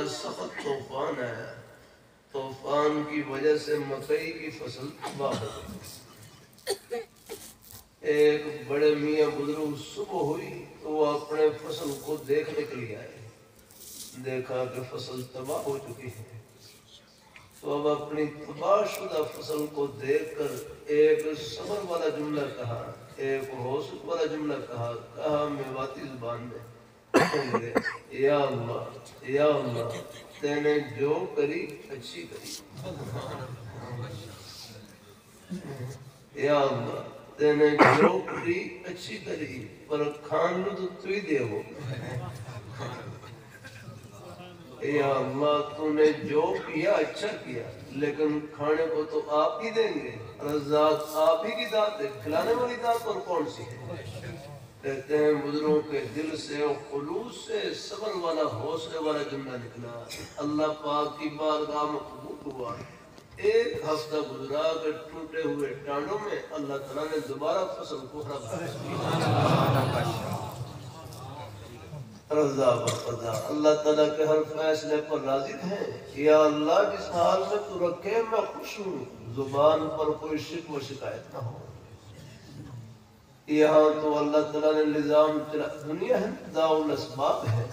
سخت طوفان آیا، طوفان کی وجہ سے مکئی کی فصل تباہ ہو گئی۔ ایک بڑے میاں بزرگ صبح ہوئی تو وہ اپنے فصل کو دیکھنے کے لیے آئے، دیکھا کہ فصل تباہ ہو چکی ہے، تو اب اپنی تباہ شدہ فصل کو دیکھ کر ایک صبر والا جملہ کہا، ایک حوصلہ والا جملہ کہا میواتی زبان میں، یا اللہ یا اللہ تے نے جو کری اچھی کری، یا اللہ تے نے جو کری اچھی کری، پر کھان نو تو ہی دے ہو، یا اللہ تو نے جو کیا اچھا کیا، لیکن کھانے کو تو آپ ہی دیں گے، رزاق آپ ہی کی ذات ہے، کھلانے والی ذات اور کون سی ہے؟ کہتے ہیں بزرگوں کے دل سے اور خلوص سے صبر والا حوصلے والا جملہ نکلا، اللہ پاک کی بارگاہ میں قبول ہوا۔ ایک ہفتہ گزرا کہ ٹوٹے ہوئے ٹانڈوں میں اللہ تعالیٰ نے دوبارہ فصل کو ہرا بھرا۔ رضا برضا اللہ تعالیٰ کے ہر فیصلے پر راضی ہیں، یا اللہ جس حال میں تو رکھے میں خوش ہوں، زبان پر کوئی شک و شکایت نہ ہو۔ یہاں تو اللہ تعالیٰ نے نظام چلا، دنیا ہے داؤ الاسباب ہے،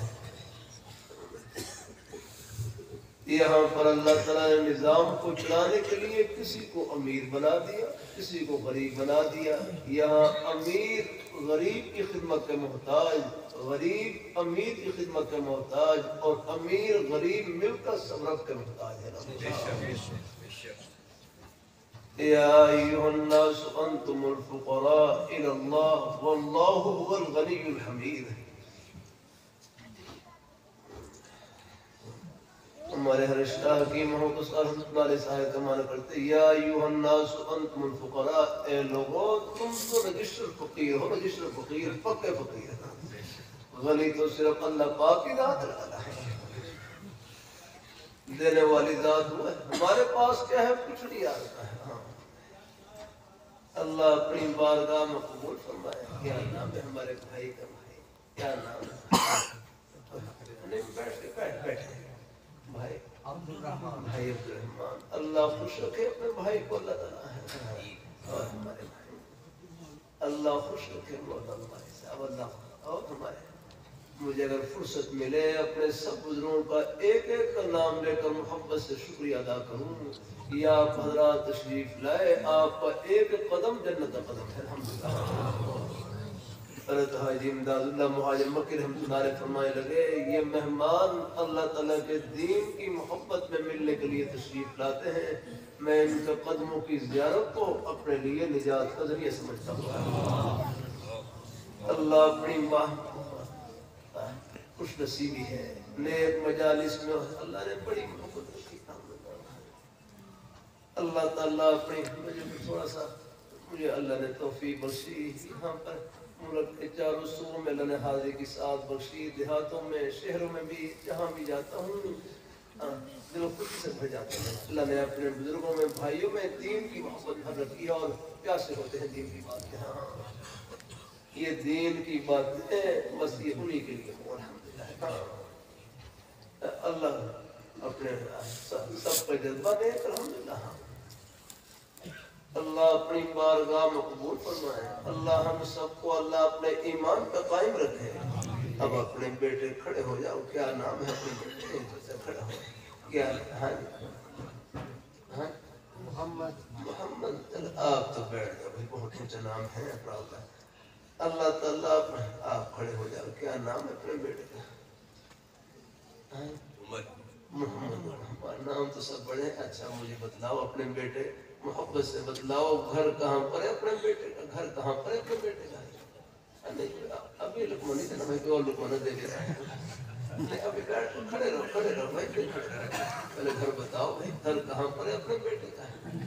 یہاں پر اللہ تعالیٰ نے نظام کو چلانے کے لیے کسی کو امیر بنا دیا، کسی کو غریب بنا دیا۔ یہاں امیر غریب کی خدمت کے محتاج، غریب امیر کی خدمت کے محتاج، اور امیر غریب مل کر سمرت کے محتاج ہے۔ یا ایھا الناس انتم الفقراء الی اللہ واللہ هو الغنی الحمید۔ ہمارے ہر شاہ کی محمد رحمۃ اللہ علیہ صاحب کا معنی کرتے ہیں، یا ایھا الناس انتم الفقراء، اے لوگوں تم تو رجسٹر فقیر ہو، رجسٹر فقیر پکے فقیر، غنی تو صرف اللہ پاک کی ذات ہے، دینے والی ذات وہ ہے، ہمارے پاس کیا ہے کچھ نہیں آتا ہے۔ ہاں اللہ اپنی بارگاہ میں قبول فرمائے۔ کیا نام ہے ہمارے بھائی کا؟ بھائی کیا نام ہے؟ بیٹھ بھائی عبد الرحمان، بھائی عبد الرحمان، اللہ خوش رکھے اپنے بھائی کو، اللہ تعالیٰ ہے اور ہمارے بھائی اللہ خوش رکھے مولا ہمارے صاحب اللہ، اور ہمارے مجھے اگر فرصت ملے اپنے سب بزرگوں کا ایک ایک کا نام لے کر محبت سے شکریہ ادا کروں، یا آپ حضرات تشریف لائے، آپ کا ایک قدم جنت کا قدم ہے الحمدللہ۔ حضرت حاجی امداد اللہ مہاجر مکی رحمۃ اللہ علیہ فرمائے لگے، یہ مہمان اللہ تعالیٰ کے دین کی محبت میں ملنے کے لیے تشریف لاتے ہیں، میں ان کے قدموں کی زیارت کو اپنے لیے نجات کا ذریعہ سمجھتا ہوں۔ اللہ اپنی خوش نصیبی ہے، نیک مجالس میں اللہ نے بڑی محبت رکھی۔ اللہ تعالیٰ اپنی تھوڑا سا مجھے اللہ نے توفیق بخشی، یہاں پر ملک کے چاروں صوبوں میں اللہ نے حاضری کی ساتھ بخشی، دیہاتوں میں شہروں میں بھی جہاں بھی جاتا ہوں دل خوشی سے بھر جاتے ہیں۔ اللہ نے اپنے بزرگوں میں بھائیوں میں دین کی محبت بھر رکھی ہے، اور پیاسے ہوتے ہیں دین کی بات ہے۔ ہاں یہ دین کی بات ہے، بس یہ انہی کے لیے ہو الحمدللہ۔ اللہ اپنے سب کا جذبہ دے الحمدللہ۔ اللہ اپنی بارگاہ میں قبول فرمائے، اللہ ہم سب کو اللہ اپنے ایمان پہ قائم رکھے۔ اب اپنے بیٹے کھڑے ہو جاؤ، کیا نام ہے اپنے بیٹے سے کھڑا ہو؟ کیا محمد؟ محمد آپ تو بیٹھ جاؤ بھائی، بہت اونچا نام ہے اللہ تعالیٰ، آپ کھڑے ہو جاؤ، کیا نام ہے اپنے بیٹے کا؟ محمد نام تو سب بڑے ہیں، اچھا مجھے بتلاؤ اپنے بیٹے، محبت سے بتلاؤ گھر کہاں پر ہے اپنے بیٹے کا؟ گھر کہاں پر ہے اپنے بیٹے کا؟ ابھی لکمہ نہیں دینا بھائی، کوئی اور لکمہ نہ دے دے رہا ہے، نہیں ابھی بیٹھ کھڑے رہو بھائی، پہلے گھر بتاؤ بھائی، گھر کہاں پر ہے اپنے بیٹے کا؟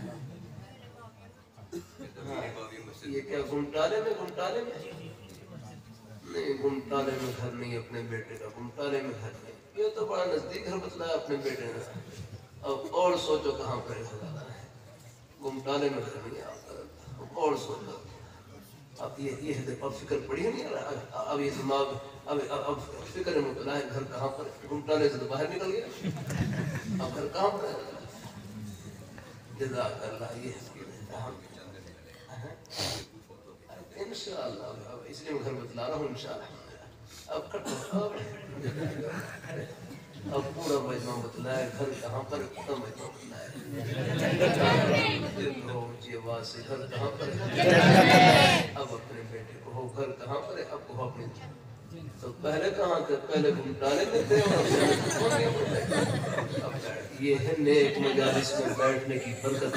یہ کیا گمٹالے میں؟ گمٹالے میں نہیں، گمٹالے میں گھر نہیں اپنے بیٹے کا، گمٹالے میں گھر نہیں، یہ تو بڑا نزدیک گھر بتلایا اپنے بیٹے نے، اب اور سوچو کہاں پر ہے، گمٹالے میں گھر نہیں، آپ اور سوچو۔ اب یہ پر فکر پڑی نہیں، اب یہ دماغ اب فکر مبتلا ہے گھر کہاں پر، گھمٹانے سے تو باہر نکل گیا، اب گھر کہاں پر ہے؟ جزاک اللہ، یہ انشاءاللہ اس لیے میں گھر بتلا رہا ہوں انشاءاللہ۔ اب اب پورا مجمع بتلایا گھر کہاں پر، پورا مجمع بتلایا یہ آواز سے گھر کہاں پر ہے، اب اپنے بیٹے کو ہو گھر کہاں پر ہے، اب کو اپنے تو پہلے کہاں تھے، پہلے گھمٹانے میں تھے اور یہ ہے نیک مجالس میں بیٹھنے کی برکت۔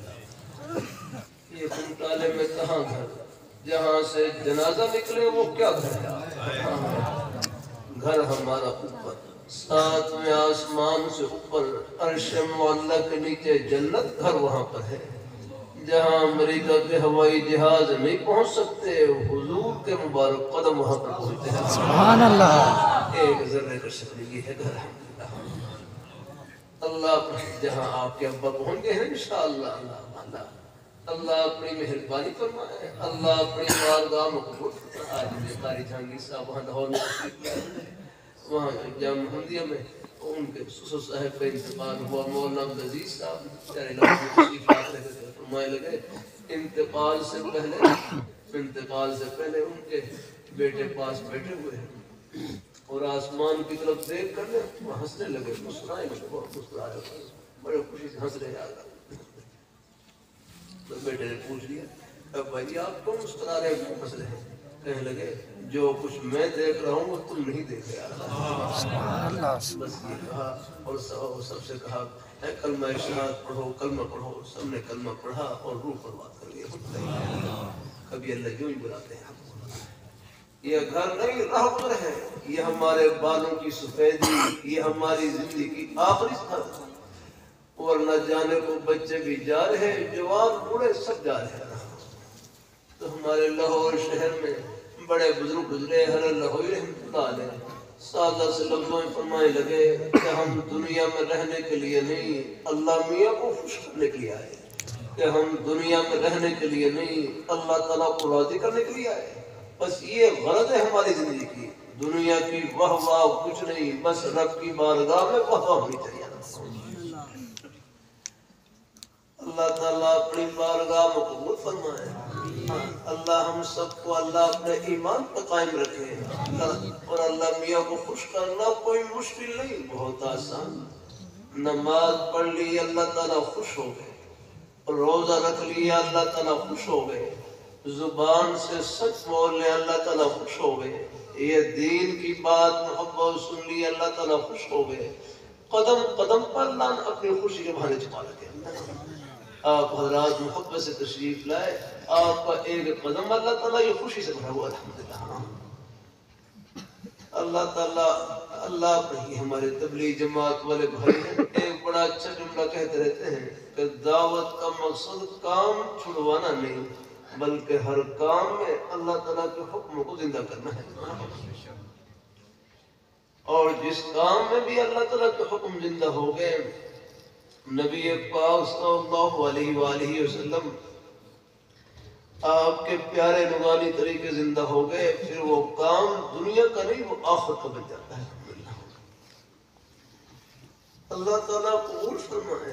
یہ گھمٹالے میں کہاں گھر، جہاں سے جنازہ نکلے وہ کیا گھر ہے، گھر ہمارا اوپر ساتویں آسمان سے اوپر عرش معلّہ کے نیچے جنت، گھر وہاں پر ہے جہاں امریکہ کے ہوائی جہاز نہیں پہنچ سکتے، حضور کے مبارک قدم وہاں پر پہنچتے ہیں، سبحان اللہ، ایک ذرے کا شکل یہ ہے گھر اللہ۔ جہاں آپ کے ابا پہنچ گئے ہیں انشاءاللہ، اللہ اپنی مہربانی فرمائے، اللہ اپنی بارگاہ مقبول فرمائے۔ آج میں قاری جہانگیر صاحب وہاں لاہور میں تشریف لائے ہیں، وہاں جامعہ محمدیہ میں ان کے سسر صاحب کا انتقال ہوا، مولانا عبدالعزیز صاحب چارے لاہور میں تشریف لاتے ہیں، فرمائے لگے انتقال سے پہلے ان کے بیٹے پاس بیٹھے ہوئے ہیں اور آسمان کی طرف دیکھ کر وہ ہنسنے لگے، مسکرائے لگے، بہت مسکرائے، بڑے خوشی سے ہنس رہے ہیں۔ تو بیٹے نے پوچھ لیا اب بھائی آپ کون مسکرا رہے ہیں، ہنس رہے ہیں؟ کہنے لگے جو کچھ میں دیکھ رہا ہوں وہ تم نہیں دیکھ رہے، بس یہ کہا اور سب سے کہا اے کلمہ شہادت پڑھو، کلمہ پڑھو، سب نے کلمہ پڑھا اور روح پرواز کر لیا۔ کبھی اللہ یوں ہی بلاتے ہیں، یہ گھر نہیں راہ گزر ہے، یہ ہمارے بالوں کی سفیدی، یہ ہماری زندگی کی آخری سفر، اور نہ جانے کو بچے بھی جا رہے ہیں، جوان بوڑھے سب جا رہے ہیں۔ تو ہمارے لاہور شہر میں بڑے بزرگ گزرے، ہر لاہوری رحمۃ اللہ علیہ سادہ سے لفظوں میں فرمائے لگے کہ ہم دنیا میں رہنے کے لیے نہیں، اللہ میاں کو خوش کرنے کے لیے آئے، کہ ہم دنیا میں رہنے کے لیے نہیں، اللہ تعالیٰ کو راضی کرنے کے لیے آئے، بس یہ غرض ہے ہماری زندگی کی، دنیا کی واہ واہ کچھ نہیں، بس رب کی بارگاہ میں واہ واہ ہونی چاہیے۔ اللہ تعالیٰ اپنی بارگاہ میں قبول فرمائے، اللہ ہم سب کو اللہ اپنے ایمان پر قائم رکھے، اور اللہ میاں کو خوش کرنا کوئی مشکل نہیں، بہت آسان۔ نماز پڑھ لی اللہ تعالیٰ خوش ہو گئے، روزہ رکھ لیا اللہ تعالیٰ خوش ہو گئے، زبان سے سچ بول لے اللہ تعالیٰ خوش ہو گئے، یہ دین کی بات محبت سن لی اللہ تعالیٰ خوش ہو گئے، قدم قدم پر اللہ اپنی خوشی کے بہانے چھپا رکھے۔ آپ حضرات محبت سے تشریف لائے، آپ کا ایک قدم اللہ تعالیٰ یہ خوشی سے بھرا ہوا، الحمدللہ۔ اللہ تعالیٰ اللہ ہی ہمارے تبلیغ جماعت والے بھائی ہیں، ایک بڑا اچھا جملہ کہتے رہتے ہیں کہ دعوت کا مقصد کام چھڑوانا نہیں، بلکہ ہر کام میں اللہ تعالیٰ کے حکم کو زندہ کرنا ہے، اور جس کام میں بھی اللہ تعالیٰ کے حکم زندہ ہو گئے، نبی پاک صلی اللہ علیہ وآلہ وسلم آپ کے پیارے نورانی طریقے زندہ ہو گئے، پھر وہ کام دنیا کا نہیں، وہ آخرت کا بن جاتا ہے۔ اللہ تعالیٰ قبول فرمائے۔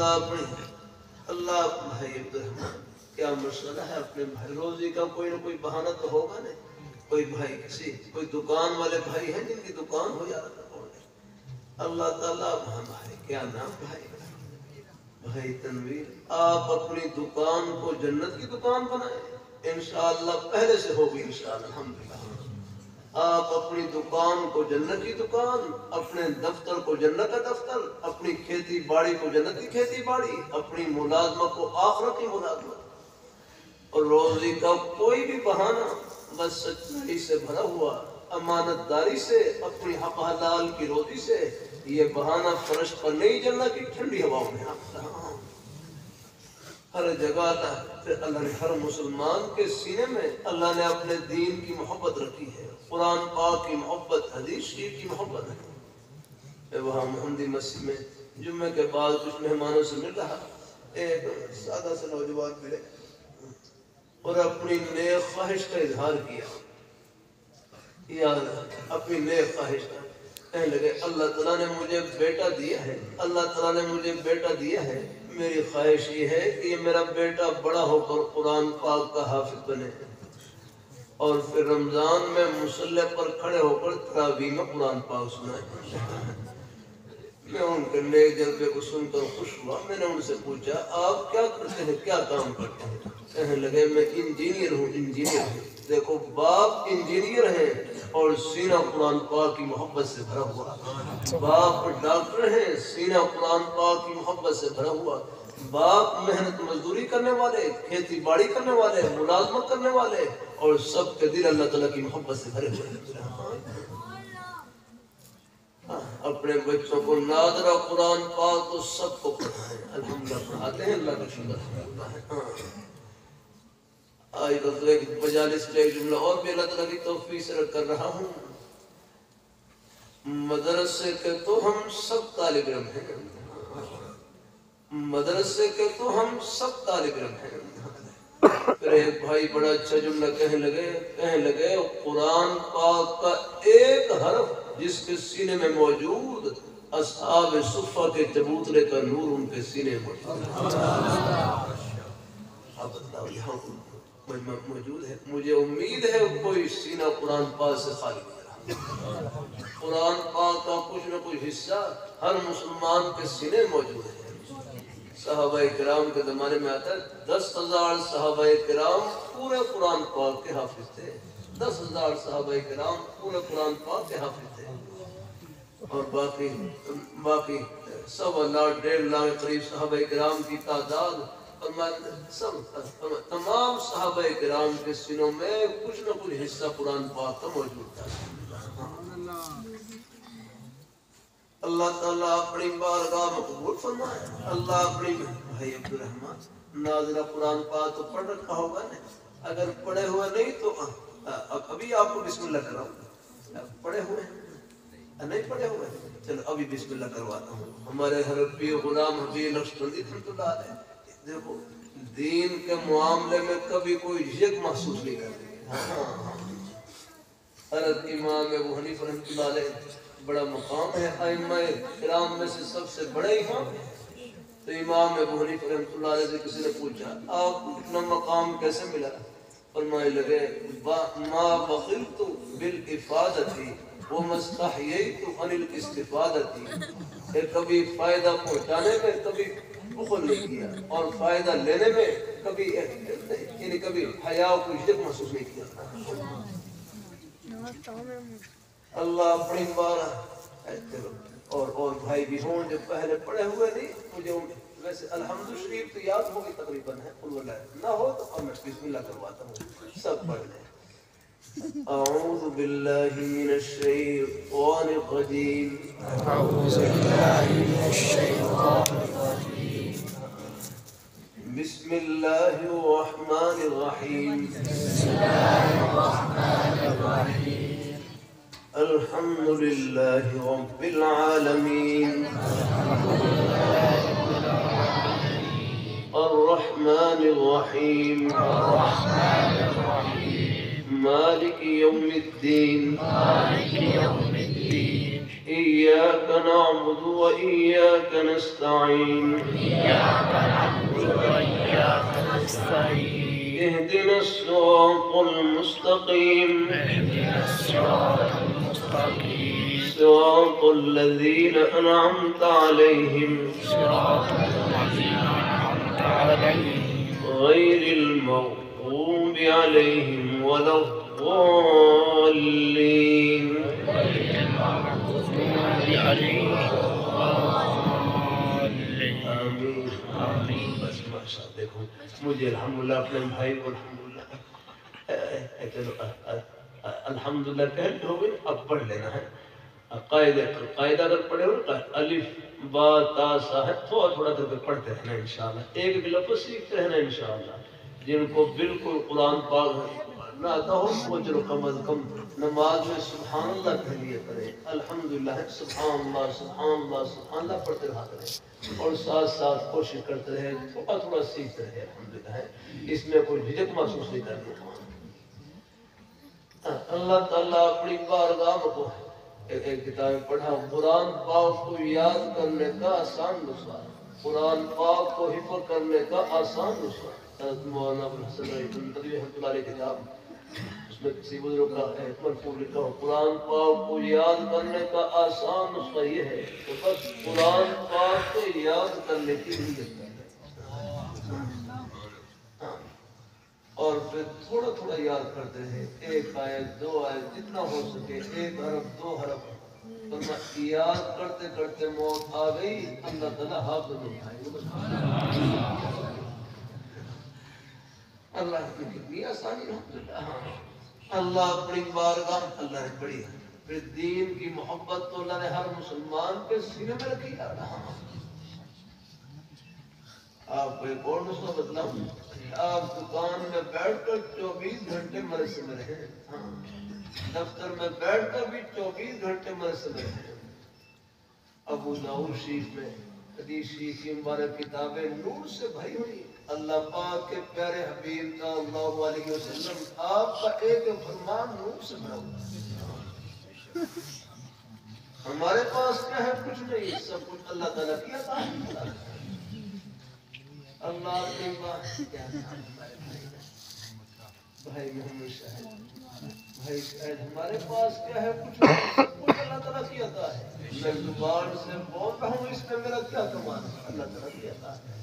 اللہ بھائی عبدالرحمن کیا مسئلہ ہے، اپنے بھائی روزی کا کوئی نہ کوئی بہانہ تو ہوگا نہیں، کوئی بھائی کوئی دکان والے بھائی ہیں جن کی دکان ہو جاتا ہے، اللہ تعالیٰ بھائی کیا نام بھائی تنویر، آپ اپنی دکان کو جنت کی دکان بنائیں، انشاءاللہ پہلے سے ہوگی انشاءاللہ، الحمدللہ۔ آپ اپنی دکان کو جنت کی دکان، اپنے دفتر کو جنت کا دفتر، اپنی کھیتی باڑی کو جنت کی کھیتی باڑی، اپنی ملازمت کو آخرت کی ملازمت، اور روزی کا کوئی بھی بہانہ بس سچائی سے بھرا ہوا، امانت داری سے، اپنی حق حلال کی روزی سے، یہ بہانہ فرش پر نہیں جلنا کی ٹھنڈی ہواؤں میں ہر جگہ اللہ نے ہر مسلمان کے سینے میں اللہ نے اپنے دین کی محبت رکھی ہے، قرآن پاک کی محبت، حدیث شریف کی محبت ہے۔ میں وہاں محمدی مسجد میں جمعے کے بعد کچھ مہمانوں سے مل رہا، ایک سادہ سے نوجوان ملے اور اپنی نیک خواہش کا اظہار کیا یا اپنی نیک خواہش کہنے لگے اللہ تعالیٰ نے مجھے بیٹا دیا ہے، اللہ تعالیٰ نے مجھے بیٹا دیا ہے، میری خواہش یہ ہے کہ یہ میرا بیٹا بڑا ہو کر قرآن پاک کا حافظ بنے اور پھر رمضان میں مصلی پر کھڑے ہو کر تراویح میں قرآن پاک سنائے۔ میں ان کے نیک جذبے کو سن کر خوش ہوا۔ میں نے ان سے پوچھا آپ کیا کرتے ہیں، کیا کام کرتے ہیں؟ کہنے لگے میں انجینئر ہوں، انجینئر ہوں۔ دیکھو باپ انجینئر ہیں اور سینہ قرآن پاک کی محبت سے بھرا ہوا، باپ ڈاکٹر ہیں، سینہ قرآن پاک کی محبت سے بھرا ہوا، باپ محنت مزدوری کرنے والے، کھیتی باڑی کرنے والے، ملازمت کرنے والے، اور سب کے دل اللہ تعالیٰ کی محبت سے بھرے ہوئے۔ اپنے بچوں کو نادرہ قرآن پاک تو سب کو پڑھائیں، الحمدللہ پڑھاتے ہیں، اللہ کا شکر ہے۔ آج تو ایک مجالس میں ایک جملہ اور بھی اللہ تعالیٰ کی توفیق سے کر رہا ہوں، مدرسے کے تو ہم سب طالب علم ہیں، مدرسے کے تو ہم سب طالب علم ہیں۔ پھر ایک بھائی بڑا اچھا جملہ کہنے لگے قرآن پاک کا ایک حرف جس کے سینے میں موجود، اصحاب صفہ کے چبوترے کا نور ان کے سینے میں موجود۔ اب بتاؤ یہاں موجود ہے، مجھے امید ہے کوئی سینہ قرآن پاک سے خالی نہیں رہا۔ قرآن پاک کا کچھ نہ کچھ حصہ ہر مسلمان کے سینے میں موجود ہے۔ صحابہ کرام کے زمانے میں آتا ہے 10,000 صحابہ کرام پورے قرآن پاک کے حافظ تھے، 10,000 صحابہ کرام پورے قرآن پاک کے حافظ تھے، اور باقی 1.25 لاکھ 1.5 لاکھ قریب صحابہ کرام کی تعداد، تمام صحابہ کرام کے سینوں میں کچھ نہ کچھ حصہ قرآن پاک کا موجود تھا۔ اللہ تعالیٰ اپنی بارگاہ میں قبول فرمائے۔ اللہ اپنی بھائی عبد الرحمن نازلہ قرآن پاک تو پڑھ رکھا ہوگا نا، اگر پڑھے ہوئے نہیں تو ابھی آپ کو بسم اللہ کراؤں، پڑھے ہوئے نہیں پڑھے ہوئے، چلو ابھی بسم اللہ کرواتا ہوں۔ ہمارے حضرت پیر غلام حبیب نقشبندی رحمۃ اللہ علیہ، دیکھو دین کے معاملے میں کبھی کوئی جھجک محسوس نہیں کرتے۔ حضرت امام ابو حنیفہ رحمۃ اللہ علیہ بڑا مقام ہے، ائمہ کرام میں سے سب سے بڑے ہیں، تو امام ابو حنیفہ رحمۃ اللہ علیہ سے کسی نے پوچھا آپ کو اتنا مقام کیسے ملا؟ فرمائے لگے ما بخلت بالافادۃ وما استحییت عن الاستفادۃ، کہ کبھی فائدہ پہنچانے میں کبھی بخل نہیں کیا، اور فائدہ لینے میں کبھی حیا کو جھجک محسوس نہیں کیا۔ اللہ اپنی بار اور بھائی بھی ہوں جو پہلے پڑھے ہوئے نہیں، مجھے ویسے الحمد شریف تو یاد ہوگی تقریباً ہے، قل اللہ نہ ہو تو میں بسم اللہ کرواتا ہوں، سب پڑھ لیں۔ اعوذ باللہ من الشیطان الرجیم، اعوذ باللہ من الشیطان الرجیم، بسم اللہ الرحمن الرحیم، بسم اللہ الرحمن الرحیم، الحمد للہ رب العالمین، الرحمن الرحیم، مالک یوم الدین، إياك نعبد وإياك نستعين، اهدنا الصراط المستقيم، صراط الذين أنعمت عليهم، غير المغضوب عليهم ولا الضالين، آمین۔ بس ماشاء دیکھو مجھے الحمدللہ اپنے بھائی کو الحمدللہ کہتے ہو گئے، اب پڑھ لینا ہے قاعدہ اگر پڑھے ہو الف با تا سا ہے، تھوڑا تھوڑا کر کے پڑھتے رہنا انشاءاللہ، ایک بھی لفظ سیکھتے رہنا انشاءاللہ۔ جن کو بالکل قرآن پاک نہ آتا ہو وہ چلو کم از کم نماز میں سبحان اللہ کہہ لیا کرے، الحمدللہ سبحان اللہ سبحان اللہ سبحان اللہ پڑھتے رہا کرے، اور ساتھ ساتھ کوشش کرتے رہے، تھوڑا تھوڑا سیکھتے رہے، الحمدللہ اس میں کوئی جھجک محسوس نہیں کرنی۔ اللہ تعالیٰ اپنی بارگاہ کو ایک کتاب پڑھا، قرآن پاک کو یاد کرنے کا آسان نسخہ، قرآن پاک کو حفظ کرنے کا آسان نسخہ۔ حضرت مولانا حسن ندوی رحمۃ اللہ علیہ کتاب، اس میں کسی بزرگ کا مرفوع لکھا ہو، قرآن پاک کو یاد کرنے کا آسان نسخہ یہ ہے کہ بس قرآن پاک کو یاد کرنے کی نیت کریں اور پھر تھوڑا تھوڑا یاد کرتے ہیں، ایک آیت دو آیت جتنا ہو سکے، ایک حرف دو حرف، ورنہ یاد کرتے کرتے موت آ گئی، اللہ تعالیٰ حافظ اٹھائے گا۔ اللہ کی کتنی آسانی الحمدللہ۔ اللہ اپنی بارگاہ، اللہ نے بڑی پھر دین کی محبت تو اللہ نے ہر مسلمان کے سینے میں رکھی ہے۔ آپ کو ایک اور نسخہ بتلاؤں، آپ دکان میں بیٹھ کر 24 گھنٹے مرے سے مرے ہیں، دفتر میں بیٹھ کر بھی 24 گھنٹے مرے سے مرے ہیں۔ ابو داؤد شریف میں حدیث شریف کی مبارک کتابیں نور سے بھری ہوئی، اللہ پاک کے پیارے حبیب صلی اللہ علیہ وسلم آپ کا ایک فرمان نور سے بھرا ہوا۔ ہمارے پاس کیا ہے؟ کچھ نہیں، سب کچھ اللہ تعالیٰ کی عطا ہے۔ اللہ کی بات کیا بھائی محمد شاہد، بھائی شاہد، ہمارے پاس کیا ہے؟ کچھ نہیں، سب کچھ اللہ تعالیٰ کی عطا ہے۔ میں زبان سے بول رہا ہوں، اس میں میرا کیا کمال ہے؟ اللہ تعالیٰ کی عطا ہے۔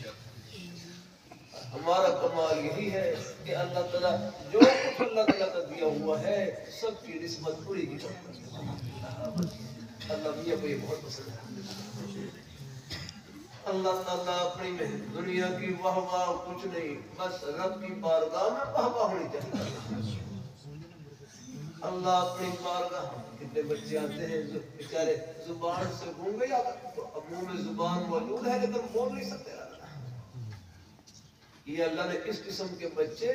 ہمارا کمال یہی ہے کہ اللہ تعالیٰ جو کچھ اللہ تعالیٰ کا دیا ہوا ہے سب کی نسبت پوری کی کرتا ہے۔ اللہ میاں کو یہ بہت پسند ہے۔ اللہ تعالیٰ اپنی میں دنیا کی واہ واہ کچھ نہیں، بس رب کی بارگاہ میں واہ واہ ہونی چاہیے۔ اللہ اپنی بارگاہ، کتنے بچے آتے ہیں جو بیچارے زبان سے گونگے یا منہ میں زبان موجود ہے لیکن بول نہیں سکتے۔ یہ اللہ نے اس قسم کے بچے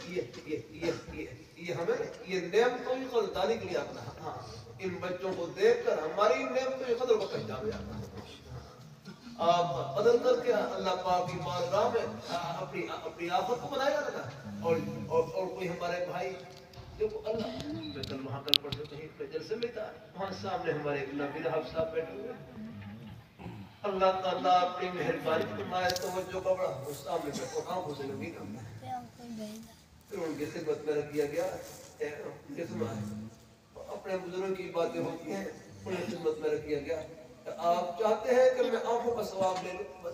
یہ ہمیں یہ نعمتوں کی قدردانی کے لیے اپنا، ہاں ان بچوں کو دیکھ کر ہماری نعمتوں کی قدر کو پہچان جاتا ہے۔ آپ بدل کر کے اللہ پاک کی بارگاہ میں اپنی آفت کو بنایا جاتا ہے۔ اور کوئی ہمارے بھائی دیکھو، اللہ کل وہاں کل پڑھتے کہیں پہ جلسے میں تھا، وہاں سامنے ہمارے نبی رحب صاحب بیٹھے ہوئے، اللہ تعالیٰ اپنی مہربانی فرمائے توجہ کا بڑا اس سامنے سے آنکھوں سے نبی کرنا ہے، پھر ان کی خدمت میں رکھ دیا گیا۔ اپنے بزرگوں کی باتیں ہوتی ہیں، انہیں خدمت میں رکھ دیا گیا۔ آپ چاہتے ہیں کہ میں آنکھوں کا ثواب لے لوں،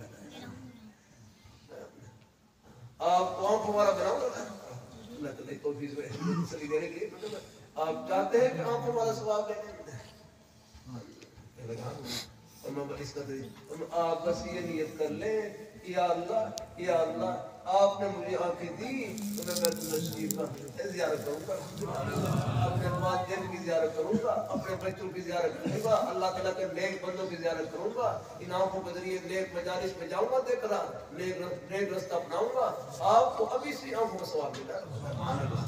آپ کو آنکھوں والا بناؤں گا، اللہ تعالیٰ توفیق میں تسلی دینے کے لیے آپ چاہتے ہیں کہ آنکھوں والا ثواب لے لیں، آپ بس یہ نیت کر لیں، یا اللہ آپ نے مجھے آنکھیں دی تو میں بیت اللہ شریف کا زیارت کروں گا، اپنے والدین کی زیارت کروں گا، اپنے بچوں کی زیارت کروں گا، اللہ تعالیٰ کے نیک بندوں کی زیارت کروں گا، ان آنکھوں کے ذریعے نیک مجالس میں جاؤں گا، دیکھ کر نیک رستہ اپناؤں گا، آپ کو ابھی سے آنکھوں کا ثواب ملتا ہے۔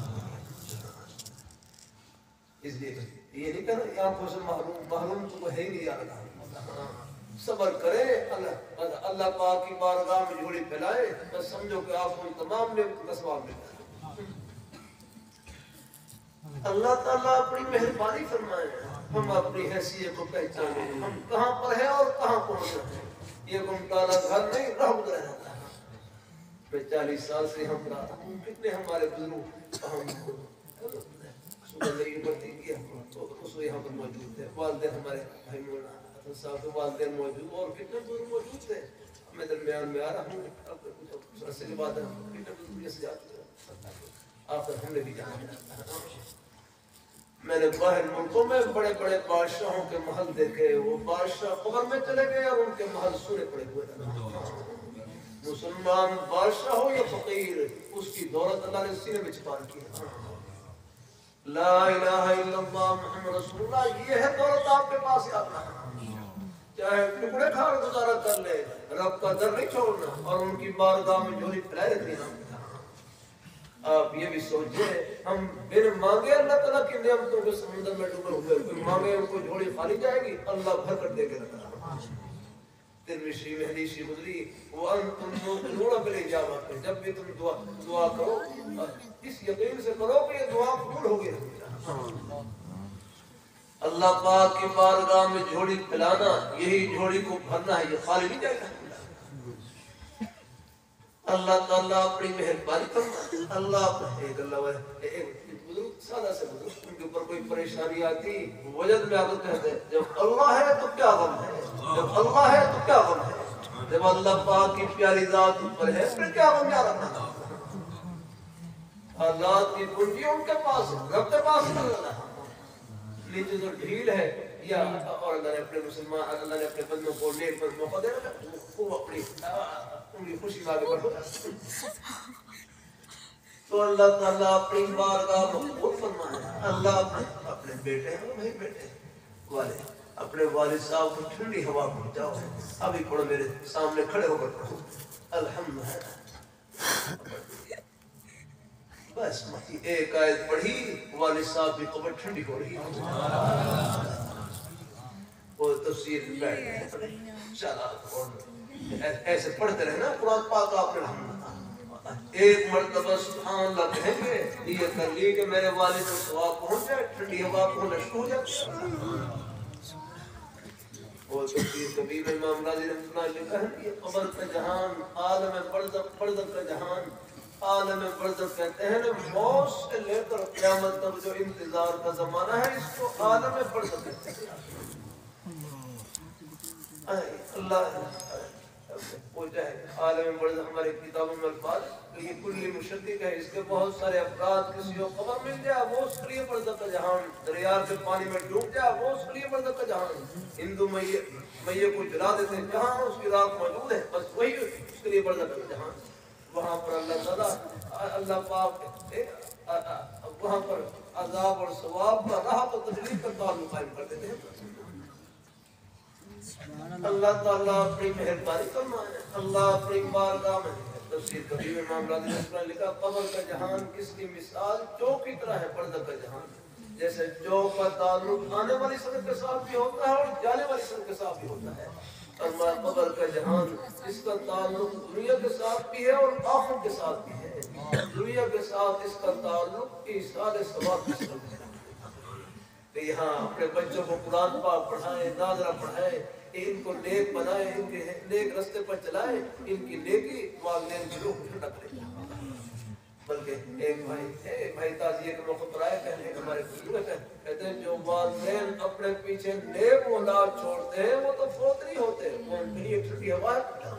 اس لیے یہ نہیں کہنا آنکھوں سے محروم تو ہے ہی نہیں، یاد رکھنا، صبر کرے، اللہ پاک کی بارگاہ میں جھولی پھیلائے، بس سمجھو کہ آپ کو تمام نعمتوں کا ثواب ملتا ہے۔ اللہ تعالیٰ اپنی مہربانی فرمائے، ہم اپنی حیثیت کو پہچانے، ہم کہاں پر ہیں اور کہاں پہنچ رہے ہیں۔ یہ گمٹالہ گھر نہیں، راہ گزرا جاتا ہے۔ میں 40 سال سے ہم رہا ہوں، کتنے ہمارے بزرگ صبح نہیں پڑھتی کیا تو اس کو یہاں پر موجود تھے، والدین ہمارے بھائی مولانا صاحب کے والدین موجود اور کتنے بزرگ موجود تھے۔ میں درمیان میں آ رہا ہوں، اب کچھ عرصے کے بعد کتنے بزرگ سے جاتے ہیں، آخر ہم نے بھی جانا۔ میں نے باہر ملکوں میں بڑے بڑے بادشاہوں کے محل دیکھے، وہ بادشاہ قبر میں چلے گئے اور ان کے محل سونے پڑے ہوئے تھے۔ مسلمان بادشاہ ہو یا فقیر، اس کی دولت اللہ نے سینے میں چھپا رکھی ہے۔ لا الہ الا اللہ محمد رسول اللہ، یہ ہے دولت آپ کے پاس یاد رکھنا، چاہے ٹکڑے کھا کر گزارا کر لے، رب کا در نہیں چھوڑنا اور ان کی بارگاہ میں جھولی پھیلائے رکھنی۔ آپ یہ بھی سوچیں، ہم بن مانگے اللہ تعالیٰ کی نعمتوں کے سمندر میں ڈوبے ہوئے، کوئی مانگے ان کو جھولی خالی جائے گی، اللہ بھر کر دے گا۔ तिरमिज़ी में हदीस गुजरी वअंतुम मुक़िनून बिल-इजाबा, जब भी तुम दुआ करो इस यकीन से करो कि ये दुआ कबूल होगी। अल्लाह पाक की बारगाह में झोली पिलाना, यही झोली को भरना है, ये खाली नहीं जाएगा। अल्लाह ताला अपनी मेहरबानी करना। अल्लाह एक बुजुर्ग सादा से बुजुर्ग, उनके ऊपर कोई परेशानी आती वजद में आकर कहते जब अल्लाह है तो क्या गम है, जब अल्लाह है तो क्या गम है, जब अल्लाह पाक की प्यारी जात ऊपर है फिर क्या गम याद रखना। अल्लाह की कुंजी उनके पास है, रब के पास है। नीचे जो ढील है या और अल्लाह ने अपने मुसलमान, अल्लाह ने अपने बंदों को नेक पर मौका दे रखा, वो अपनी उनकी खुशी में आगे बढ़ो। तो अल्लाह ताला अपनी बारगाह मकबूल फरमाए। अल्लाह अपने बेटे हैं भाई, बेटे वाले अपने वालिद साहब को ठंडी हवा पहुंचाओ। अभी पढ़ो, मेरे सामने खड़े होकर पढ़ो अल्हम्दुलिल्लाह। बस एक आयत पढ़ी, वालिद साहब की कब्र ठंडी हो रही है। वो तफसीर में बैठ गए, चला ऐसे पढ़ते रहे ना कुरान पाक आपने। एक मर्तबा सुभान अल्लाह कहेंगे, ये कर ली कि मेरे वालिद को सवाब पहुंच जाए, ठंडी हवा को नशो हो जाए। और तफसीर कबीर में इमाम राज़ी रहमतुल्लाह अलैहि लिखा है, ये कब्र का जहान, आलम बरज़ख का जहान, आलम बरज़ख कहते हैं ना, मौत से लेकर क़यामत तक जो इंतजार का जमाना है, इसको आलम बरज़ख कहते हैं। अल्लाह वो चाहे आलम बरज़ख हमारे किताबों में अल्फाज, तो ये कुल्ली मुशद्दिक है, इसके बहुत सारे अफराद। किसी को खबर मिल जाए वो उसके लिए बरज़ख का जहान, दरिया के पानी में डूब जाए वो उसके लिए बरज़ख का जहान। हिंदू मैये को जला देते हैं, जहाँ उसकी राख मौजूद है बस वही उसके लिए बरज़ख का जहान। वहाँ पर अल्लाह ताला अल्लाह पाक वहाँ पर अज़ाब और सवाब का, राहत और तकलीफ का ताल्लुक कायम कर देते हैं। अल्लाह ताला अपनी मेहरबानी फरमाए। अल्लाह अपनी बारगाह में तफसीर कबीर में इमाम राज़ी ने लिखा, कब्र का जहान किसकी मिसाल चौ की तरह है, बरज़ख का जहान। जैसे चौ का ताल्लुक आने वाली सनत के साथ भी होता है और जाने वाली सनत के साथ भी होता है। और कब्र का जहान इसका ताल्लुक दुनिया के साथ भी है और आखिरत के साथ भी है। दुनिया के साथ इसका ताल्लुक ईसाल सवाब के साथ है। तो यहाँ अपने बच्चों को कुरान पाक पढ़ाएं, नाज़रा पढ़ाएं, इनको नेक बनाए, इनके नेक रास्ते पर चलाए, इनकी नेकी वालिदैन की रूह को ठंडा करे। बल्कि एक भाई ताज़िए के मौके पर आए, कहने हमारे बुजुर्ग कहते हैं जो वालिदैन अपने पीछे नेक औलाद छोड़ते हैं वो तो फौत नहीं होते, वो उनके लिए ठंडी हवा है,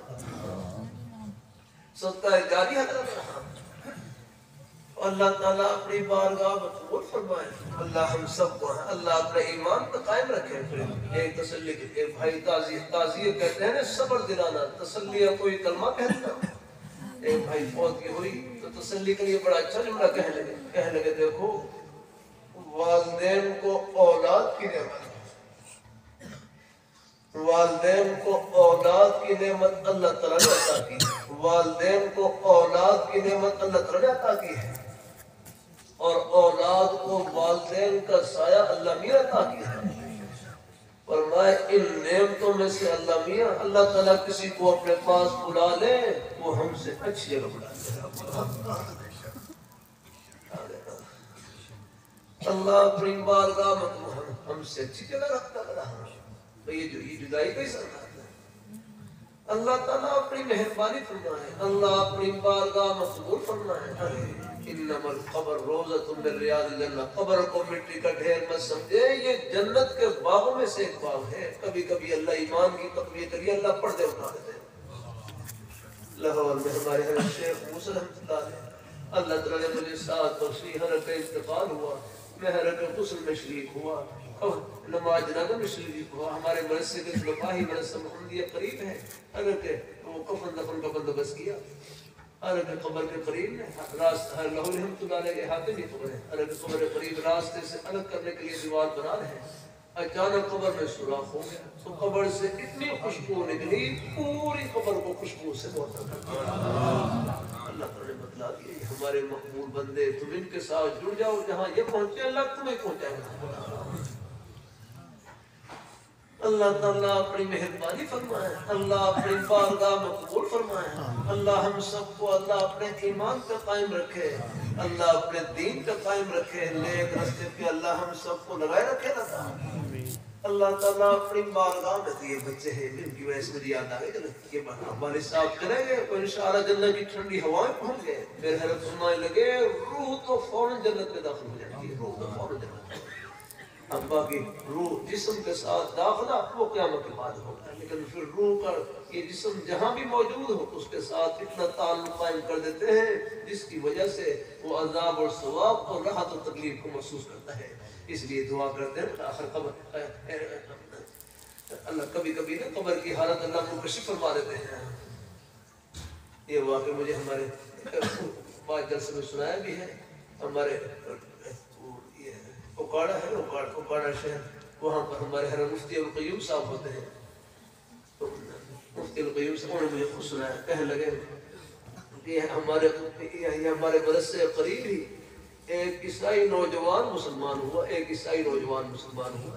सदका जारी है। अल्लाह ताला अपनी बारगाह में कबूल फरमाए। अल्लाह हम सबको अल्लाह अपने ईमान पर कायम रखे। एक तसल्ली एक भाई ताज़िए कहते हैं ना, सब्र दिलाना, तसल्ली कोई कलमा कहता। एक भाई फौत की हुई तो तसल्ली के लिए बड़ा अच्छा जुमला कहने लगे देखो वालिदैन को औलाद की नेमत, वालिदैन को औलाद की नेमत अल्लाह ताला ने अता की। वालिदैन को औलाद की नेमत अल्लाह ताला ने अता की है और औलाद को वालिदैन का साया अल्लाह मियां अता किया है। फरमाए इन नेमतों में से अल्लाह मियां, अल्लाह ताला किसी को अपने पास बुला ले वो हमसे अच्छी जगह बुला ले। अल्लाह अपनी बारगाह में हमसे अच्छी जगह रखता है। तो ये जुदाई कैसा है? अल्लाह ताला अपनी मेहरबानी फरमाए। अल्लाह अपनी बारगाह में कबूल फरमाए। इन्नमल क़ब्र रोज़तुम मिन रियादिल जन्नह, कब्र को मिट्टी का ढेर मत समझे, ये जन्नत के बागों में से एक बाग है। कभी कभी अल्लाह ईमान की तक़वीयत करिए, अल्लाह पर्दे उठा देते हैं। लाहौर में हमारे हज़रत शेख मूसा रहमतुल्लाह अलैह, अल्लाह ताला ने मुझे साथ बख्शी, हरकत इंतकाल हुआ, मैं हरकत गुस्ल में शरीक हुआ और नमाज जनाज़ा में शरीक हुआ। हमारे मदरसे के खुलफा ही मदरसा मुहम्मदिया करीब है, हरकत वो कफन दफन का बंदोबस्त किया। अरब कब्र के करीब रास्ता रहमतुल्लाह के हाथे भी कब्र है। अरब कब्र के करीब रास्ते से अलग करने के लिए दीवार बना रहे हैं। अचानक कब्र में सुराख हो गया तो कब्र से इतनी खुशबू निकली, पूरी कब्र को खुशबू से मुअत्तर कर दिया। अल्लाह ताला ने बतला दिया हमारे मकबूल बंदे, तुम इनके साथ जुड़ जाओ, जहाँ ये पहुंचे अल्लाह तुम्हें पहुंचाएगा। اللہ تعالیٰ اپنی مہربانی فرمائے، اللہ اپنی بارگاہ میں قبول فرمائے، اللہ ہم سب کو اللہ اپنے ایمان پہ قائم رکھے، اللہ اپنے دین پہ قائم رکھے، نیک راستے پہ اللہ ہم سب کو لگائے رکھے اللہ تعالیٰ اپنی بارگاہ میں دیے بچے ہیں جن کی وجہ سے مجھے یاد آ گئی جنت کے بعد ہمارے ساتھ کریں گے تو انشاءاللہ جنت کی ٹھنڈی ہوائیں پہنچ گئے میرے حضرت فرمانے لگے روح تو فوراً جنت میں داخل ہو جاتی ہے، روح تو فوراً جنت میں، اب باقی روح جسم کے ساتھ داخلہ وہ قیامت کے بعد ہوگا، لیکن پھر روح کا یہ جسم جہاں بھی موجود ہو اس کے ساتھ اتنا تعلق قائم کر دیتے ہیں جس کی وجہ سے وہ عذاب اور ثواب اور راحت اور تکلیف کو محسوس کرتا ہے، اس لیے دعا کرتے ہیں آخر قبر اللہ کبھی کبھی نا قبر کی حالت اللہ کو کشف فرما دیتے ہیں، یہ واقعہ مجھے ہمارے پانچ جلسے میں سنایا بھی ہے، ہمارے اوکاڑا ہے اوکاڑا شہر وہاں پر ہمارے حضرت مفتی القیوم صاحب ہوتے ہیں، تو مفتی القیوم صاحب نے مجھے خود سنایا، کہنے لگے کہ ہمارے برس سے قریب ہی ایک عیسائی نوجوان مسلمان ہوا، ایک عیسائی نوجوان مسلمان ہوا،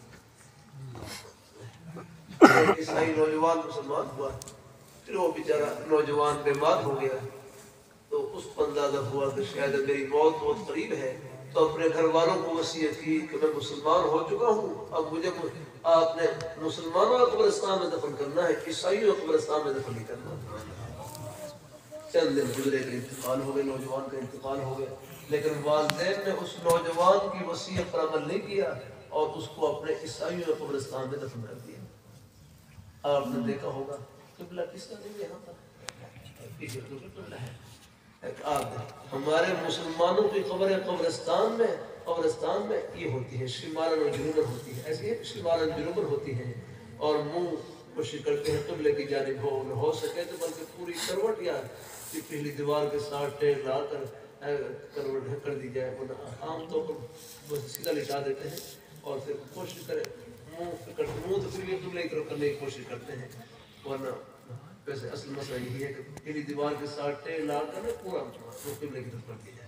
ایک عیسائی نوجوان مسلمان ہوا، پھر وہ بیچارہ نوجوان بیمار ہو گیا، تو اس کو اندازہ ہوا کہ شاید میری موت بہت قریب ہے، تو اپنے گھر والوں کو وصیت کی کہ میں مسلمان ہو چکا ہوں، اب مجھے آپ نے مسلمانوں کا قبرستان میں دفن کرنا ہے، عیسائیوں کا قبرستان میں دفن نہیں کرنا۔ چند دن گزرے کا انتقال ہو گئے، نوجوان کا انتقال ہو گیا، لیکن والدین نے اس نوجوان کی وصیت پر عمل نہیں کیا اور اس کو اپنے عیسائیوں کے قبرستان میں دفن کر دیا۔ آپ نے دیکھا ہوگا قبلہ کس کا نہیں یہاں پر قبلہ ہے، ہمارے مسلمانوں کی قبریں قبرستان میں یہ ہوتی ہے شمالاً و جنوباً ہوتی ہے، ایسے ہی شمالاً جنوباً ہوتی ہیں، اور منہ کوشش کرتے ہیں قبلے کی جانب ہو سکے تو بلکہ پوری کروٹ یا پہلی دیوار کے ساتھ ٹیک لا کر کروٹ کر دی جائے، عام طور پر سیدھا لٹا دیتے ہیں اور پھر کوشش کریں منہ تو پھر بھی قبلے کی طرف کرنے کی کوشش کرتے ہیں، ورنہ ویسے اصل مسئلہ یہی ہے کہ پہلی دیوار کے ساتھ ٹیک لا کر پورا قبلے کی طرف کر دیا جائے۔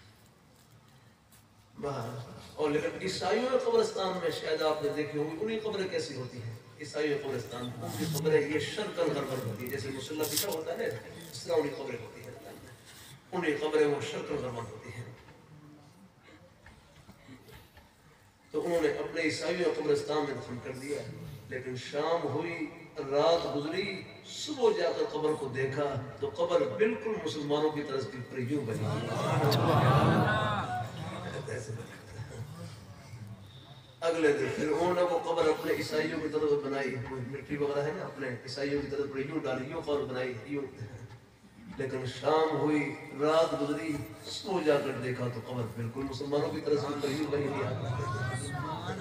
اور لیکن عیسائیوں کے قبرستان میں شاید آپ نے دیکھی ہوگی انہیں قبریں کیسی ہوتی ہیں، عیسائیوں کے قبرستان ان کی قبریں یہ شرکن غربن ہوتی ہے، جیسے مسلح بچھا ہوتا ہے اس طرح انہیں قبریں ہوتی ہیں، انہیں قبریں وہ شرکن غربن ہوتی ہیں۔ تو انہوں نے اپنے عیسائیوں کے قبرستان میں دفن کر دیا، لیکن شام ہوئی، رات گزری، صبح جا کر قبر کو دیکھا تو قبر بالکل مسلمانوں کی طرف کی پر یوں بنی اگلے دن پھر انہوں نے وہ قبر اپنے عیسائیوں کی طرف بنائی، مٹی وغیرہ ہے نا اپنے عیسائیوں کی طرف یوں ڈالی، یوں قبر بنائی یوں، لیکن شام ہوئی، رات گزری، صبح جا کر دیکھا تو قبر بالکل مسلمانوں کی طرف کی پر یوں بنی ہوئی۔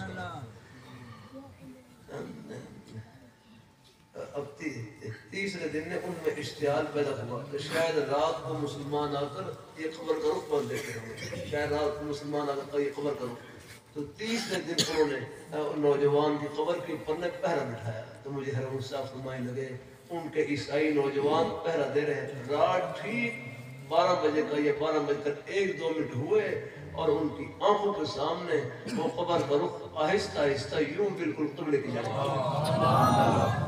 اب تیسرے دن نے ان میں اشتعال پیدا ہوا کہ شاید رات کو مسلمان آ کر یہ قبر کا رخ بدل دیتے ہوں، شاید رات کو مسلمان آ کر یہ قبر کا رخ، تو تیسرے دن انہوں نے نوجوان کی قبر کے اوپر نے پہرا بٹھایا، تو مجھے حضرت صاحب فرمانے لگے ان کے عیسائی نوجوان پہرا دے رہے ہیں، رات ٹھیک 12 بجے کا یا 12 بج کر 1-2 منٹ ہوئے اور ان کی آنکھوں کے سامنے وہ قبر کا رخ آہستہ آہستہ یوں بالکل قبلے کی جانب،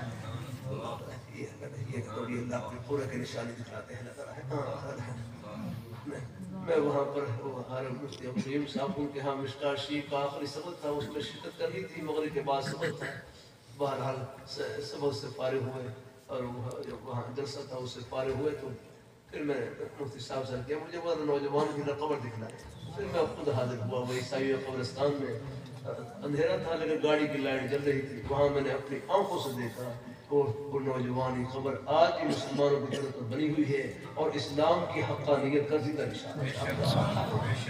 یہ اللہ اپنے پورے کے نشانی دکھاتے ہیں۔ میں وہاں پر مفتی القیوم صاحب ان کے ہاں مشکاشی کا آخری سبق تھا، اس میں شرکت کرنی تھی، مغرب کے بعد سبق تھا، بہرحال سبق سے فارغ ہوئے اور وہاں جلسہ تھا اس سے فارغ ہوئے، تو پھر میں مفتی صاحب سے کیا مجھے وہ نوجوان کی قبر دکھلائے، پھر میں خود حاضر ہوا وہ عیسائی قبرستان میں، اندھیرا تھا لیکن گاڑی کی لائٹ جل رہی تھی، وہاں میں نے اپنی آنکھوں سے دیکھا وہ نوجوانی خبر آج بھی مسلمانوں کی طرف بنی ہوئی ہے اور اسلام کی حقانیت کا زندہ نشان ہے۔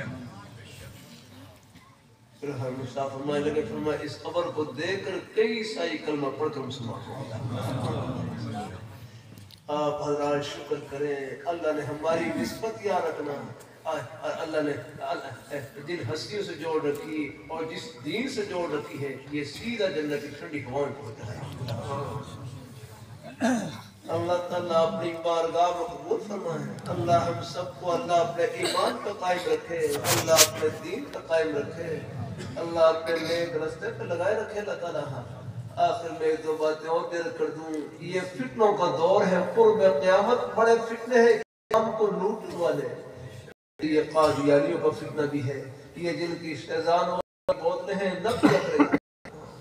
پھر ہر مصطفیٰ فرمائے لگے، فرمایا اس قبر کو دیکھ کر کئی عیسائی کلمہ پڑھ کر مسلمان ہو گئے۔ آپ حضرات شکر کریں، اللہ نے ہماری نسبت یاد رکھنا، اللہ نے جن ہستیوں سے جوڑ رکھی اور جس دین سے جوڑ رکھی ہے یہ سیدھا جنت کی ٹھنڈی ہوائیں پہنچا ہے۔ اللہ تعالیٰ اپنی بارگاہ میں قبول فرمائے، اللہ ہم سب کو اللہ اپنے ایمان پر قائم رکھے، اللہ اپنے دین پر قائم رکھے، اللہ اپنے نیک راستے پہ لگائے رکھے اللہ تعالیٰ۔ آخر میں ایک دو باتیں اور دیر کر دوں. یہ فتنوں کا دور ہے، قرب قیامت بڑے فتنے ہیں ہم کو لوٹ والے. یہ قادیانیوں کا فتنہ بھی ہے، یہ جن کی استحزان بولتے ہیں نب رکھ رہے ہیں.